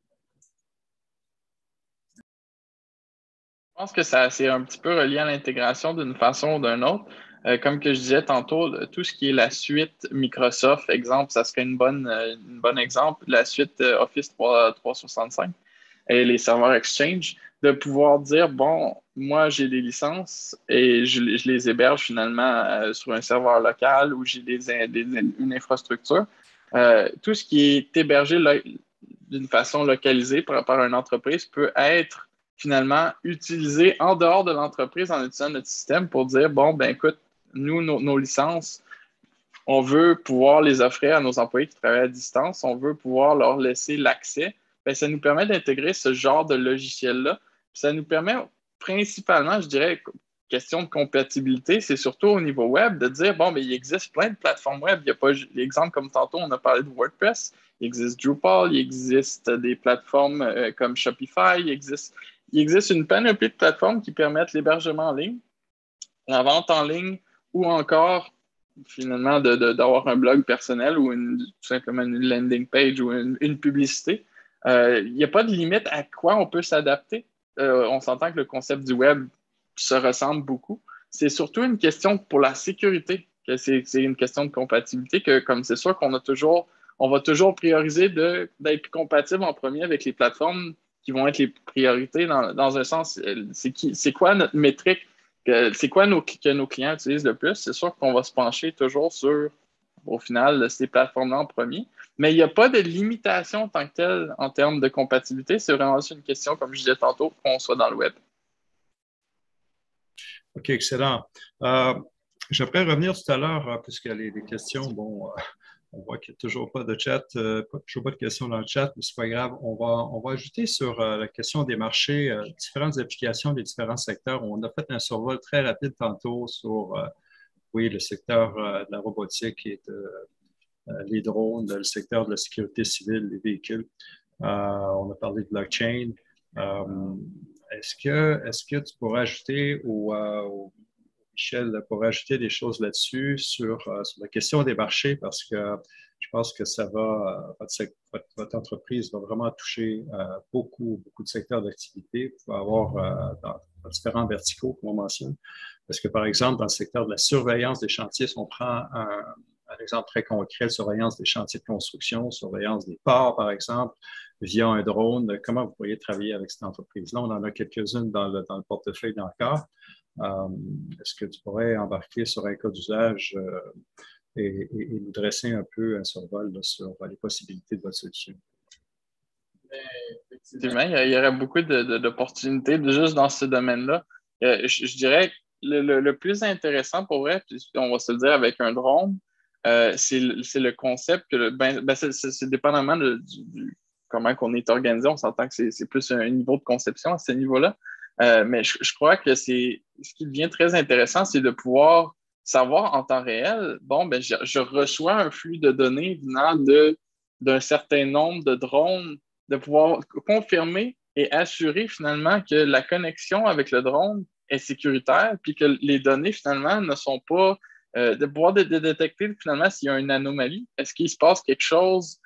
Je pense que ça c'est un petit peu relié à l'intégration d'une façon ou d'une autre. Euh, comme que je disais tantôt, tout ce qui est la suite Microsoft, exemple, ça serait une bonne, une bonne exemple, la suite Office trois cent soixante-cinq et les serveurs Exchange, de pouvoir dire, bon, moi, j'ai des licences et je, je les héberge finalement euh, sur un serveur local ou j'ai des, des, une infrastructure. Euh, tout ce qui est hébergé d'une façon localisée par, par une entreprise peut être finalement utilisé en dehors de l'entreprise en utilisant notre système pour dire, bon, ben écoute, nous, nos, nos licences, on veut pouvoir les offrir à nos employés qui travaillent à distance, on veut pouvoir leur laisser l'accès. Bien, ça nous permet d'intégrer ce genre de logiciel-là. Ça nous permet principalement, je dirais, question de compatibilité, c'est surtout au niveau web, de dire, bon, mais il existe plein de plateformes web. Il n'y a pas l'exemple comme tantôt, on a parlé de WordPress, il existe Drupal, il existe des plateformes euh, comme Shopify, il existe, il existe une panoplie de plateformes qui permettent l'hébergement en ligne, la vente en ligne ou encore finalement de, de, d'avoir un blog personnel ou une, tout simplement une landing page ou une, une publicité. Euh, il n'y a pas de limite à quoi on peut s'adapter. Euh, on s'entend que le concept du web se ressemble beaucoup. C'est surtout une question pour la sécurité, que c'est, c'est une question de compatibilité, que comme c'est sûr qu'on a toujours, on va toujours prioriser de, d'être compatible en premier avec les plateformes qui vont être les priorités dans, dans un sens. C'est, qui, c'est quoi notre métrique? C'est quoi nos, que nos clients utilisent le plus? C'est sûr qu'on va se pencher toujours sur, au final, ces plateformes-là en premier. Mais il n'y a pas de limitation en tant que telle en termes de compatibilité. C'est vraiment une question, comme je disais tantôt, qu'on soit dans le web. OK, excellent. Euh, J'aimerais revenir tout à l'heure, euh, puisque les, les questions, bon, euh, on voit qu'il n'y a toujours pas de chat, euh, pas, toujours pas de questions dans le chat, mais c'est pas grave. On va, on va ajouter sur euh, la question des marchés, euh, différentes applications des différents secteurs. On a fait un survol très rapide tantôt sur, euh, oui, le secteur euh, de la robotique et de, euh, les drones, le secteur de la sécurité civile, les véhicules. Euh, on a parlé de blockchain. Euh, est-ce que, est-ce que tu pourrais ajouter ou, euh, ou Michel pourrait ajouter des choses là-dessus sur, euh, sur la question des marchés parce que je pense que ça va, votre, votre entreprise va vraiment toucher euh, beaucoup, beaucoup de secteurs d'activité. Vous pouvez avoir euh, dans, dans différents verticaux, comme on mentionne. Parce que, par exemple, dans le secteur de la surveillance des chantiers, si on prend un, un exemple très concret, surveillance des chantiers de construction, surveillance des ports, par exemple, via un drone, comment vous pourriez travailler avec cette entreprise-là? On en a quelques-unes dans le, dans le portefeuille d'encore. Euh, est-ce que tu pourrais embarquer sur un cas d'usage euh, et, et, et nous dresser un peu un survol là, sur les possibilités de votre solution? Effectivement, il y aurait beaucoup de, de, d'opportunités juste dans ce domaine-là. Euh, je, je dirais que le, le, le plus intéressant pour vrai, puis on va se le dire avec un drone, euh, c'est, le, c'est le concept que le, ben, ben c'est, c'est, c'est dépendamment de, du, du, comment on est organisé. On s'entend que c'est, c'est plus un niveau de conception à ce niveau-là. Euh, mais je, je crois que c'est ce qui devient très intéressant, c'est de pouvoir savoir en temps réel, bon, ben, je, je reçois un flux de données venant de, d'un certain nombre de drones, de pouvoir confirmer et assurer finalement que la connexion avec le drone est sécuritaire, puis que les données finalement ne sont pas, euh, de pouvoir de, de détecter finalement s'il y a une anomalie, est-ce qu'il se passe quelque chose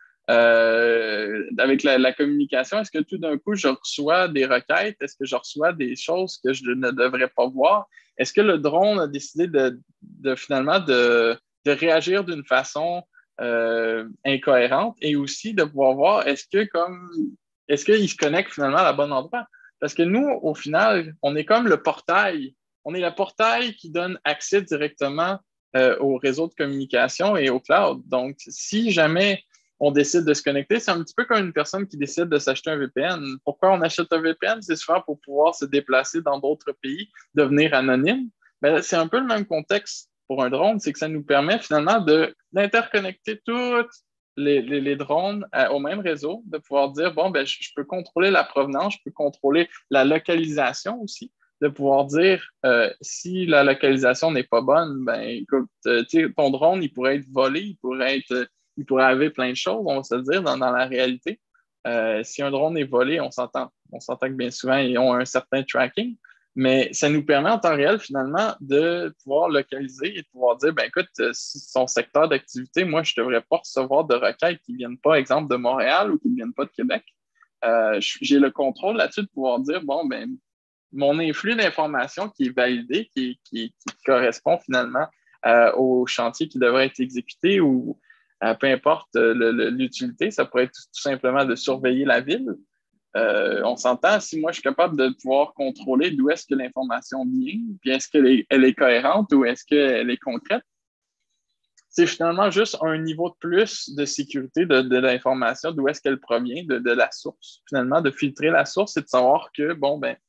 Euh, avec la, la communication, est-ce que tout d'un coup, je reçois des requêtes? Est-ce que je reçois des choses que je ne devrais pas voir? Est-ce que le drone a décidé de, de finalement de, de réagir d'une façon euh, incohérente et aussi de pouvoir voir est-ce que comme est-ce qu'il se connecte finalement à la bonne endroit? Parce que nous, au final, on est comme le portail. On est le portail qui donne accès directement euh, au réseau de communication et au cloud. Donc, si jamais on décide de se connecter, c'est un petit peu comme une personne qui décide de s'acheter un V P N. Pourquoi on achète un V P N? C'est souvent pour pouvoir se déplacer dans d'autres pays, devenir anonyme. Mais c'est un peu le même contexte pour un drone, c'est que ça nous permet finalement de, d'interconnecter tous les, les, les drones à, au même réseau, de pouvoir dire, bon, ben, je, je peux contrôler la provenance, je peux contrôler la localisation aussi, de pouvoir dire, euh, si la localisation n'est pas bonne, ben, écoute, euh, ton drone, il pourrait être volé, il pourrait être il pourrait arriver plein de choses, on va se le dire, dans, dans la réalité. Euh, si un drone est volé, on s'entend. On s'entend que bien souvent, ils ont un certain tracking, mais ça nous permet en temps réel, finalement, de pouvoir localiser et de pouvoir dire, ben écoute, son secteur d'activité, moi, je ne devrais pas recevoir de requêtes qui ne viennent pas, exemple, de Montréal ou qui ne viennent pas de Québec. Euh, j'ai le contrôle là-dessus de pouvoir dire, bon, ben mon influx d'informations qui est validé, qui, qui, qui correspond finalement euh, au chantier qui devrait être exécuté ou Euh, peu importe euh, le, le, l'utilité, ça pourrait être tout, tout simplement de surveiller la ville. Euh, on s'entend, si moi je suis capable de pouvoir contrôler d'où est-ce que l'information vient, puis est-ce qu'elle est, elle est cohérente ou est-ce qu'elle est concrète, c'est finalement juste un niveau de plus de sécurité de, de l'information, d'où est-ce qu'elle provient, de, de la source. Finalement, de filtrer la source et de savoir que, bon, ben,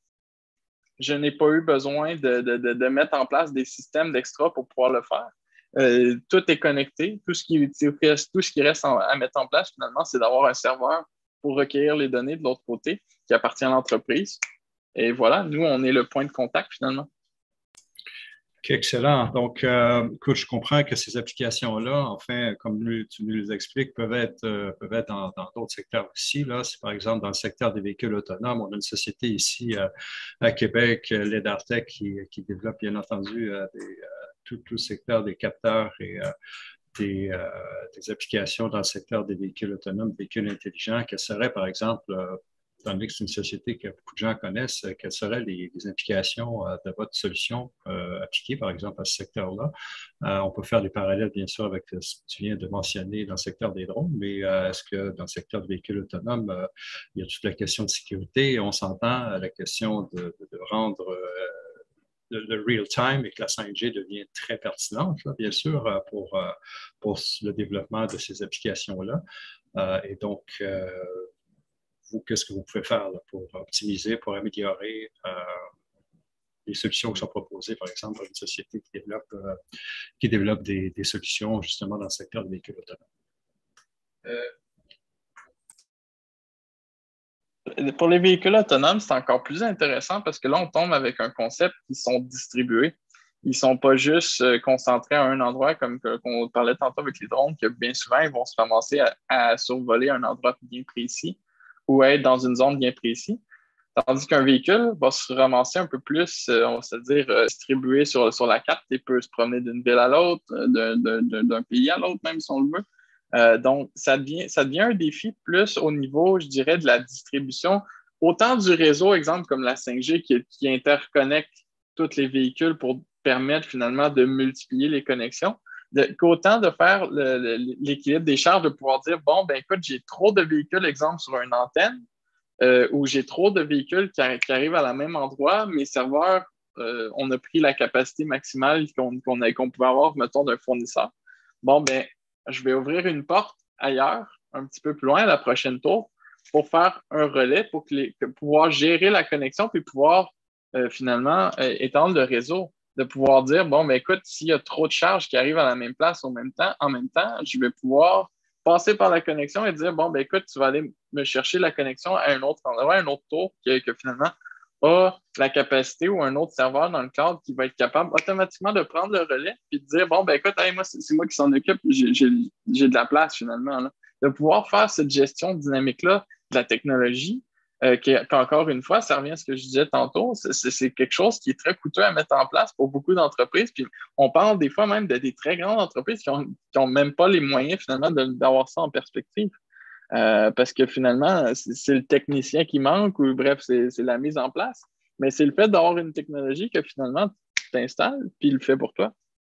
je n'ai pas eu besoin de, de, de, de mettre en place des systèmes d'extra pour pouvoir le faire. Euh, tout est connecté. Tout ce qui, tout ce qui reste en, à mettre en place, finalement, c'est d'avoir un serveur pour recueillir les données de l'autre côté qui appartient à l'entreprise. Et voilà, nous, on est le point de contact, finalement. OK, excellent. Donc, euh, écoute, je comprends que ces applications-là, enfin, comme tu nous les expliques, peuvent être, euh, peuvent être dans, dans d'autres secteurs aussi. Là. Si, par exemple, dans le secteur des véhicules autonomes, on a une société ici euh, à Québec, l'Edartec, qui, qui développe, bien entendu, euh, des, euh, tout, tout le secteur des capteurs et euh, des, euh, des applications dans le secteur des véhicules autonomes, véhicules intelligents. Quelles seraient, par exemple, euh, étant donné que c'est une société que beaucoup de gens connaissent, euh, quelles seraient les, les implications euh, de votre solution euh, appliquée, par exemple, à ce secteur-là? Euh, on peut faire des parallèles, bien sûr, avec ce que tu viens de mentionner dans le secteur des drones, mais euh, est-ce que dans le secteur des véhicules autonomes, euh, il y a toute la question de sécurité? On s'entend à la question de, de, de rendre euh, le, le real-time et que la cinq G devient très pertinente, là, bien sûr, euh, pour, euh, pour le développement de ces applications-là. Euh, et donc, euh, vous, qu'est-ce que vous pouvez faire là, pour optimiser, pour améliorer euh, les solutions qui sont proposées, par exemple, par une société qui développe, euh, qui développe des, des solutions justement dans le secteur des véhicules autonomes? Euh, pour les véhicules autonomes, c'est encore plus intéressant parce que là, on tombe avec un concept qui sont distribués. Ils ne sont pas juste euh, concentrés à un endroit, comme que, qu'on parlait tantôt avec les drones, que bien souvent, ils vont se ramasser à, à survoler un endroit bien précis ou être dans une zone bien précise. Tandis qu'un véhicule va se ramasser un peu plus, euh, on va se dire, euh, distribué sur, sur la carte et peut se promener d'une ville à l'autre, euh, d'un, d'un, d'un pays à l'autre, même si on le veut. Euh, donc, ça devient, ça devient un défi plus au niveau, je dirais, de la distribution, autant du réseau, exemple comme la cinq G qui, qui interconnecte tous les véhicules pour permettre finalement de multiplier les connexions, de, qu'autant de faire le, le, l'équilibre des charges, de pouvoir dire, bon, ben écoute, j'ai trop de véhicules, exemple, sur une antenne, euh, où j'ai trop de véhicules qui, qui arrivent à la même endroit, mes serveurs, euh, on a pris la capacité maximale qu'on, qu'on, a, qu'on pouvait avoir, mettons, d'un fournisseur. Bon, ben, je vais ouvrir une porte ailleurs, un petit peu plus loin, à la prochaine tour, pour faire un relais, pour que les, que pouvoir gérer la connexion, puis pouvoir euh, finalement euh, étendre le réseau, de pouvoir dire, bon, ben écoute, s'il y a trop de charges qui arrivent à la même place au même temps, en même temps, je vais pouvoir passer par la connexion et dire, bon, ben écoute, tu vas aller me chercher la connexion à un autre endroit, un autre tour que, que finalement a la capacité ou un autre serveur dans le cloud qui va être capable automatiquement de prendre le relais et de dire, bon, ben écoute, hey, moi, c'est, c'est moi qui s'en occupe, j'ai, j'ai, j'ai de la place finalement. Là. De pouvoir faire cette gestion dynamique-là de la technologie, euh, qui, qu'encore une fois, ça revient à ce que je disais tantôt, c'est, c'est, c'est quelque chose qui est très coûteux à mettre en place pour beaucoup d'entreprises. Puis on parle des fois même de des très grandes entreprises qui n'ont même pas les moyens finalement de, d'avoir ça en perspective. Euh, parce que finalement, c'est, c'est le technicien qui manque ou bref, c'est, c'est la mise en place. Mais c'est le fait d'avoir une technologie que finalement tu t'installes puis il le fait pour toi.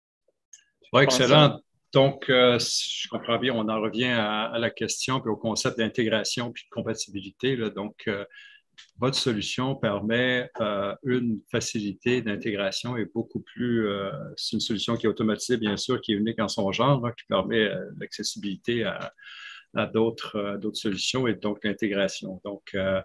Oui, excellent. Donc, euh, si je comprends bien, on en revient à, à la question puis au concept d'intégration puis de compatibilité. Là. Donc, euh, votre solution permet euh, une facilité d'intégration et beaucoup plus, euh, c'est une solution qui est automatisée, bien sûr, qui est unique en son genre, là, qui permet euh, l'accessibilité à, à d'autres, à d'autres solutions et donc l'intégration. Donc, euh,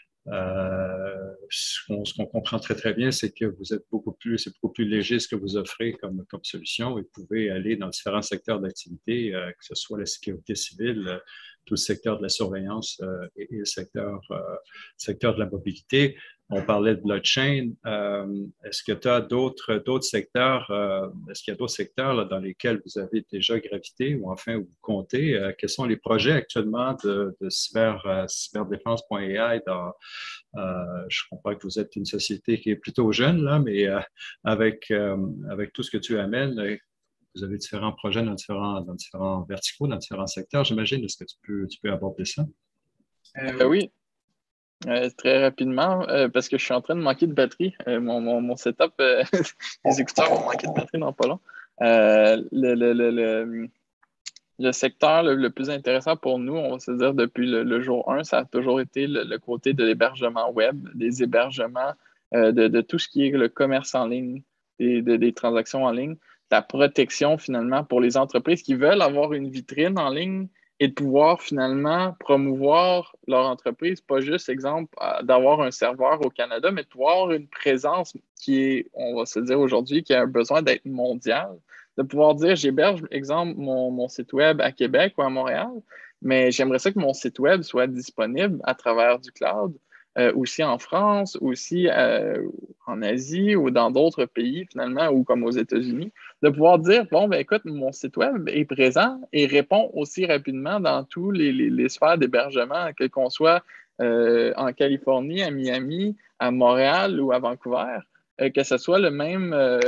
Euh, ce, qu'on, ce qu'on comprend très, très bien, c'est que vous êtes beaucoup plus, c'est beaucoup plus léger ce que vous offrez comme, comme solution et vous pouvez aller dans différents secteurs d'activité, euh, que ce soit la sécurité civile, euh, tout le secteur de la surveillance euh, et, et le secteur, euh, secteur de la mobilité. On parlait de blockchain. Euh, est-ce que tu as d'autres, d'autres secteurs, euh, est-ce qu'il y a d'autres secteurs là, dans lesquels vous avez déjà gravité ou enfin vous comptez? Euh, quels sont les projets actuellement de, de cyber, euh, cyberdéfense point A I dans, Euh, je comprends que vous êtes une société qui est plutôt jeune, là, mais euh, avec, euh, avec tout ce que tu amènes, vous avez différents projets dans différents, dans différents verticaux, dans différents secteurs, j'imagine. Est-ce que tu peux, tu peux aborder ça? Euh, oui, euh, très rapidement, euh, parce que je suis en train de manquer de batterie. Euh, mon, mon, mon setup, euh, les écouteurs vont manquer de batterie dans pas long. Euh, le, le, le, le, le secteur le, le plus intéressant pour nous, on va se dire depuis le, le jour un, ça a toujours été le, le côté de l'hébergement web, des hébergements, euh, de, de tout ce qui est le commerce en ligne, des, de, des transactions en ligne, la protection finalement pour les entreprises qui veulent avoir une vitrine en ligne et de pouvoir finalement promouvoir leur entreprise, pas juste, exemple, d'avoir un serveur au Canada, mais de pouvoir une présence qui est, on va se dire aujourd'hui, qui a un besoin d'être mondiale, de pouvoir dire, j'héberge, exemple, mon, mon site web à Québec ou à Montréal, mais j'aimerais ça que mon site web soit disponible à travers du cloud, euh, aussi en France, aussi euh, en Asie ou dans d'autres pays, finalement, ou comme aux États-Unis, de pouvoir dire, bon, ben écoute, mon site web est présent et répond aussi rapidement dans tous les, les, les sphères d'hébergement, que qu'on soit euh, en Californie, à Miami, à Montréal ou à Vancouver, euh, que ce soit le même... Euh,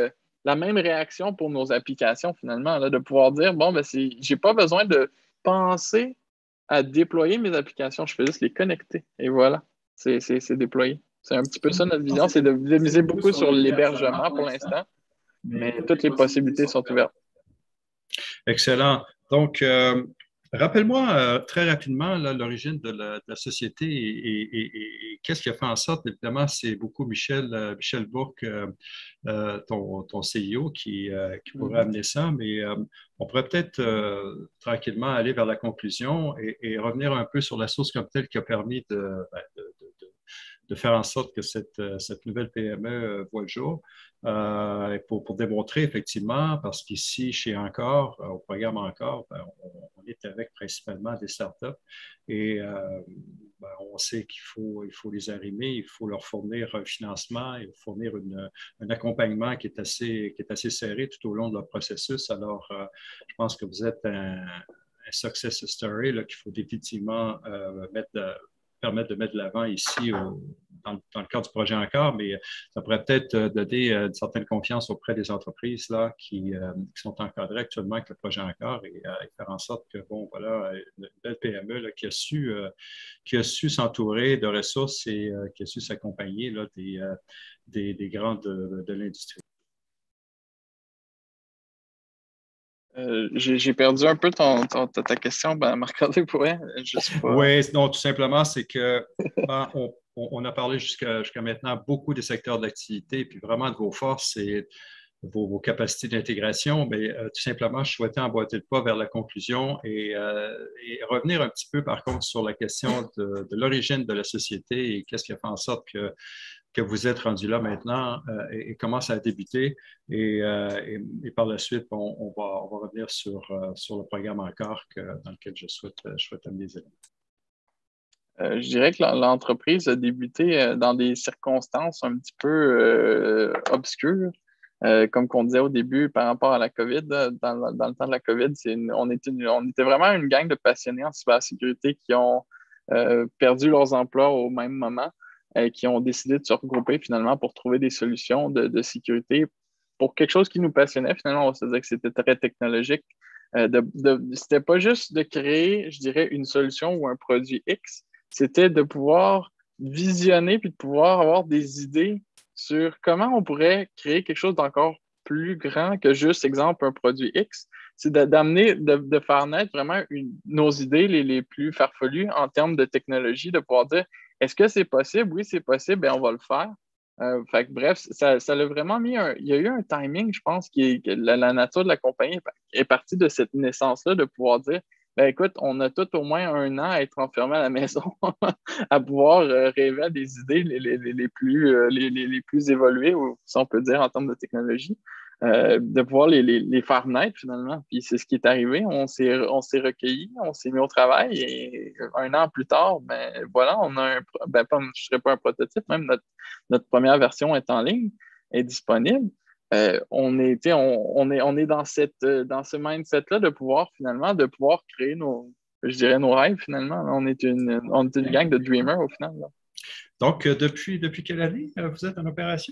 la même réaction pour nos applications finalement, là, de pouvoir dire, bon, ben, je n'ai pas besoin de penser à déployer mes applications, je fais juste les connecter. Et voilà, c'est déployé. C'est un petit peu ça notre vision, c'est de, de miser beaucoup sur l'hébergement pour l'instant, mais toutes les possibilités sont ouvertes. Excellent. Donc, euh, rappelle-moi euh, très rapidement l'origine de, de la société et, et, et, et qu'est-ce qui a fait en sorte, évidemment, c'est beaucoup Michel, euh, Michel Bourque, euh, euh, ton, ton C E O, qui, euh, qui pourrait amener ça, mais euh, on pourrait peut-être euh, tranquillement aller vers la conclusion et, et revenir un peu sur la source comme telle qui a permis de, ben, de, de, de, de faire en sorte que cette, cette nouvelle P M E voit le jour. Euh, pour, pour démontrer effectivement, parce qu'ici, chez Encore, euh, au programme Encore, ben, on, on est avec principalement des startups et euh, ben, on sait qu'il faut, il faut les arrimer, il faut leur fournir un financement, il faut fournir une, un accompagnement qui est, assez, qui est assez serré tout au long de leur processus. Alors, euh, je pense que vous êtes un, un success story qu'il faut définitivement euh, mettre de, permettre de mettre de l'avant ici au, dans, dans le cadre du projet Encore, mais ça pourrait peut-être donner une certaine confiance auprès des entreprises là, qui, euh, qui sont encadrées actuellement avec le projet Encore et, euh, et faire en sorte que, bon, voilà, une belle P M E là, qui a su, euh, qui a su s'entourer de ressources et euh, qui a su s'accompagner là, des, euh, des, des grands de, de l'industrie. Euh, j'ai perdu un peu ton, ton, ta question, ben, Marc-André pourrait. Je sais pas. Oui, non, tout simplement, c'est que ben, on, on, a parlé jusqu'à jusqu'à maintenant beaucoup des secteurs d'activité, puis vraiment de vos forces et vos, vos capacités d'intégration, mais euh, tout simplement, je souhaitais emboîter le pas vers la conclusion et, euh, et revenir un petit peu, par contre, sur la question de, de l'origine de la société et qu'est-ce qui a fait en sorte que que vous êtes rendu là maintenant euh, et, et comment ça a débuté. Et, euh, et, et par la suite, on, on, va, on va revenir sur, euh, sur le programme Encore que, dans lequel je souhaite, je souhaite amener les éléments. Euh, je dirais que l'entreprise a débuté dans des circonstances un petit peu euh, obscures. Euh, comme on disait au début par rapport à la COVID, dans, dans le temps de la COVID, une, on, était une, on était vraiment une gang de passionnés en cybersécurité qui ont euh, perdu leurs emplois au même moment et qui ont décidé de se regrouper finalement pour trouver des solutions de, de sécurité pour quelque chose qui nous passionnait. Finalement, on se disait que c'était très technologique. Euh, de, de, c'était pas juste de créer, je dirais, une solution ou un produit X, c'était de pouvoir visionner puis de pouvoir avoir des idées sur comment on pourrait créer quelque chose d'encore plus grand que juste, exemple, un produit X. C'est d'amener, de, de faire naître vraiment une, nos idées les, les plus farfelues en termes de technologie, de pouvoir dire, est-ce que c'est possible? Oui, c'est possible, bien, on va le faire. Euh, fait que, bref, ça, ça l'a vraiment mis un. Il y a eu un timing, je pense, qui est, que la, la nature de la compagnie est partie de cette naissance-là, de pouvoir dire, ben écoute, on a tout au moins un an à être enfermé à la maison, à pouvoir euh, rêver à des idées les, les, les, plus, euh, les, les, les plus évoluées, ou, si on peut dire, en termes de technologie, euh, de pouvoir les, les, les faire naître finalement. Puis c'est ce qui est arrivé. On s'est recueillis, on s'est mis au travail et un an plus tard, ben voilà, on a un. Ben, pas, je ne dirais pas un prototype, même notre, notre première version est en ligne, est disponible. Euh, on, est, on, on, est, on est dans, cette, dans ce mindset-là de pouvoir finalement, de pouvoir créer nos, je dirais, nos rêves finalement. On est une, on est une gang de dreamers au final. Là. Donc, euh, depuis, depuis quelle année euh, vous êtes en opération?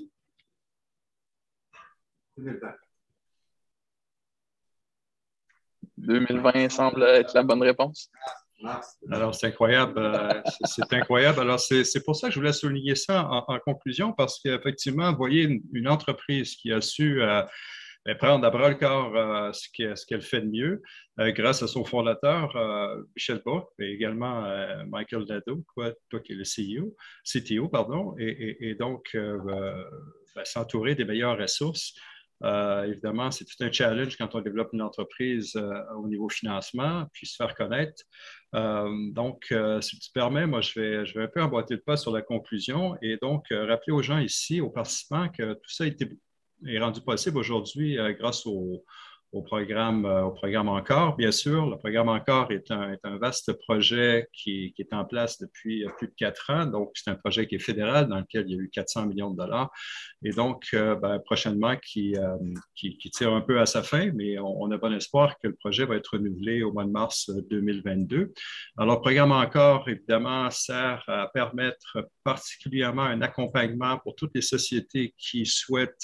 deux mille vingt semble être la bonne réponse. Alors, c'est incroyable. Euh, c'est incroyable. Alors, c'est pour ça que je voulais souligner ça en, en conclusion, parce qu'effectivement, vous voyez une, une entreprise qui a su euh, prendre à bras le corps euh, ce qu'elle ce qu'elle fait de mieux, euh, grâce à son fondateur, euh, Michel Bourque, et également euh, Michael Nadeau, toi, toi qui es le C E O, C T O, pardon, et, et, et donc euh, ben, s'entourer des meilleures ressources. Euh, évidemment, c'est tout un challenge quand on développe une entreprise euh, au niveau financement, puis se faire connaître. Euh, donc, euh, si tu permets, moi, je vais, je vais un peu emboîter le pas sur la conclusion et donc euh, rappeler aux gens ici, aux participants, que tout ça a été, est rendu possible aujourd'hui euh, grâce au, au, programme, euh, au programme Encore. Bien sûr, le programme Encore est un, est un vaste projet qui, qui est en place depuis plus de quatre ans. Donc, c'est un projet qui est fédéral dans lequel il y a eu quatre cents millions de dollars. Et donc, euh, ben, prochainement, qui, euh, qui, qui tire un peu à sa fin, mais on, on a bon espoir que le projet va être renouvelé au mois de mars deux mille vingt-deux. Alors, le programme Encore, évidemment, sert à permettre particulièrement un accompagnement pour toutes les sociétés qui souhaitent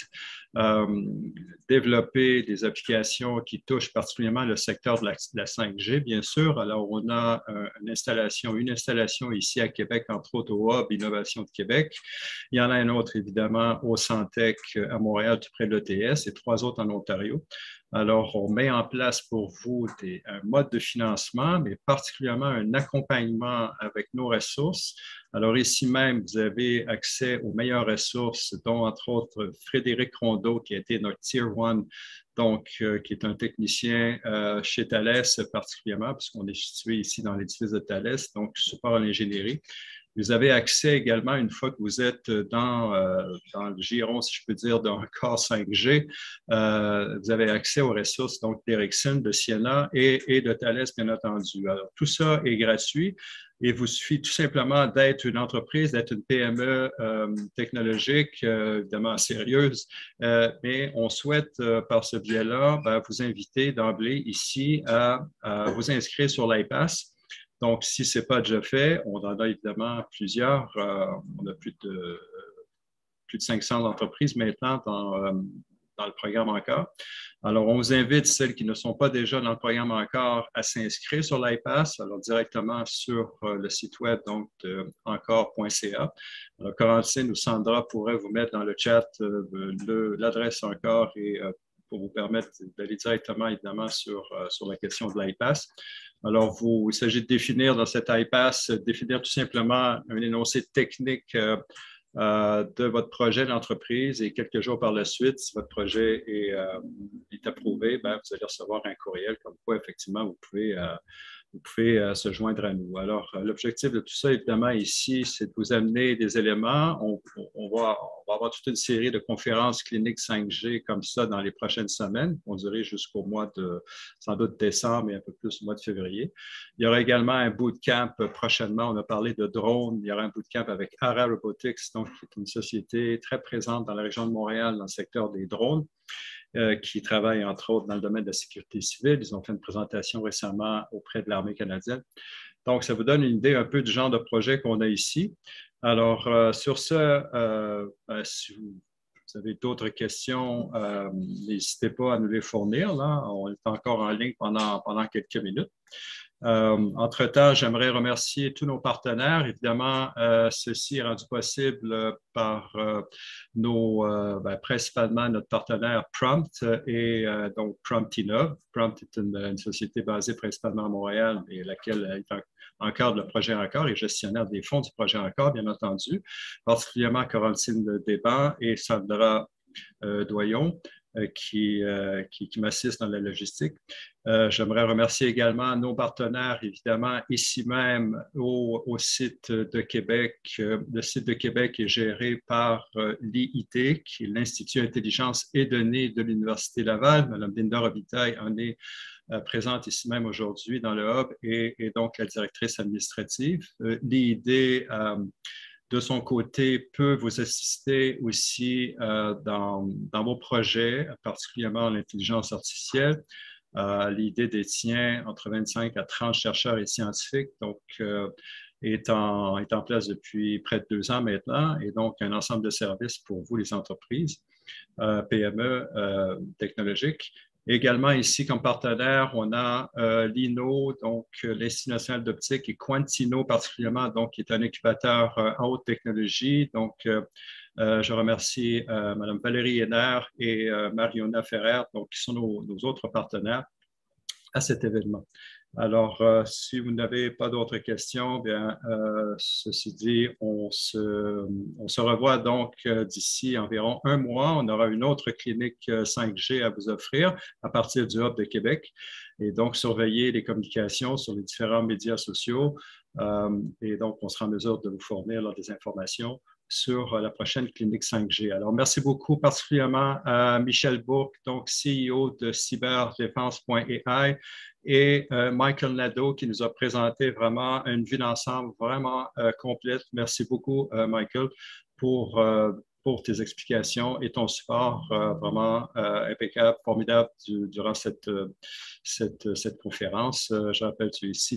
euh, développer des applications qui touchent particulièrement le secteur de la, de la cinq G, bien sûr. Alors, on a euh, une installation, une installation ici à Québec, entre autres au Hub Innovation de Québec. Il y en a une autre, évidemment, au Centec à Montréal, tout près de l'E T S, et trois autres en Ontario. Alors, on met en place pour vous des, un mode de financement, mais particulièrement un accompagnement avec nos ressources. Alors, ici même, vous avez accès aux meilleures ressources, dont, entre autres, Frédéric Rondeau, qui a été notre Tier one, donc, euh, qui est un technicien euh, chez Thales particulièrement, puisqu'on est situé ici dans l'édifice de Thales, donc support à l'ingénierie. Vous avez accès également, une fois que vous êtes dans, euh, dans le giron, si je peux dire, d'un corps cinq G, euh, vous avez accès aux ressources donc d'Ericsson, de Ciena et, et de Thales, bien entendu. Alors, tout ça est gratuit. Il vous suffit tout simplement d'être une entreprise, d'être une P M E euh, technologique, euh, évidemment sérieuse, euh, mais on souhaite, euh, par ce biais-là, ben, vous inviter d'emblée ici à, à vous inscrire sur l'I P A S. Donc, si ce n'est pas déjà fait, on en a évidemment plusieurs. Euh, on a plus de, plus de cinq cents entreprises maintenant dans, euh, dans le programme encore. Alors, on vous invite, celles qui ne sont pas déjà dans le programme encore, à s'inscrire sur l'I P A S, alors directement sur euh, le site web donc de encore point C A. Alors, Corentine ou Sandra pourraient vous mettre dans le chat euh, l'adresse encore et euh, pour vous permettre d'aller directement, évidemment, sur, euh, sur la question de l'I P A S. Alors, vous, il s'agit de définir dans cette I P A S, définir tout simplement un énoncé technique euh, euh, de votre projet d'entreprise et quelques jours par la suite, si votre projet est, euh, est approuvé, ben, vous allez recevoir un courriel comme quoi, effectivement, vous pouvez, euh, vous pouvez euh, se joindre à nous. Alors, euh, l'objectif de tout ça, évidemment, ici, c'est de vous amener des éléments. On, on, va, on va avoir toute une série de conférences cliniques cinq G comme ça dans les prochaines semaines. On dirait jusqu'au mois de, sans doute, décembre et un peu plus au mois de février. Il y aura également un bootcamp prochainement. On a parlé de drones. Il y aura un bootcamp avec Ara Robotics, donc, qui est une société très présente dans la région de Montréal dans le secteur des drones. Euh, qui travaillent entre autres dans le domaine de la sécurité civile. Ils ont fait une présentation récemment auprès de l'armée canadienne. Donc, ça vous donne une idée un peu du genre de projet qu'on a ici. Alors, euh, sur ce, euh, euh, si vous, vous avez d'autres questions, euh, n'hésitez pas à nous les fournir. Là. On est encore en ligne pendant, pendant quelques minutes. Euh, entre-temps, j'aimerais remercier tous nos partenaires. Évidemment, euh, ceci est rendu possible par euh, nos, euh, ben, principalement notre partenaire Prompt et euh, donc Prompt Innov. Prompt est une, une société basée principalement à Montréal et laquelle est en, encadre le projet Encore et gestionnaire des fonds du projet Encore, bien entendu, particulièrement Corentine Desban et Sandra euh, Doyon. Euh, qui, euh, qui, qui m'assistent dans la logistique. Euh, J'aimerais remercier également nos partenaires, évidemment, ici même au, au site de Québec. Euh, le site de Québec est géré par euh, l'I I T, qui est l'Institut Intelligence et Données de l'Université Laval. Madame Linda Robitaille en est euh, présente ici même aujourd'hui dans le Hub et, et donc la directrice administrative. Euh, L'I I T euh, de son côté, peut vous assister aussi euh, dans, dans vos projets, particulièrement l'intelligence artificielle. Euh, L'idée détient entre vingt-cinq à trente chercheurs et scientifiques, donc euh, est, en, est en place depuis près de deux ans maintenant, et donc un ensemble de services pour vous, les entreprises, euh, P M E euh, technologiques. Également, ici, comme partenaire, on a euh, l'I N O, donc euh, l'Institut national d'optique, et Quantino particulièrement, donc qui est un incubateur euh, en haute technologie. Donc, euh, euh, je remercie euh, Mme Valérie Henner et euh, Mariona Ferrer, donc qui sont nos, nos autres partenaires à cet événement. Alors, euh, si vous n'avez pas d'autres questions, bien, euh, ceci dit, on se, on se revoit donc euh, d'ici environ un mois. On aura une autre clinique cinq G à vous offrir à partir du Hub de Québec. Et donc, surveillez les communications sur les différents médias sociaux. Euh, et donc, on sera en mesure de vous fournir là, des informations sur la prochaine clinique cinq G. Alors, merci beaucoup particulièrement à Michel Bourque, donc C E O de cyberdéfense point A I, et euh, Michael Nadeau qui nous a présenté vraiment une vue d'ensemble vraiment euh, complète. Merci beaucoup, euh, Michael, pour, euh, pour tes explications et ton support euh, vraiment euh, impeccable, formidable du, durant cette, cette, cette conférence. Euh, je rappelle, tu es ici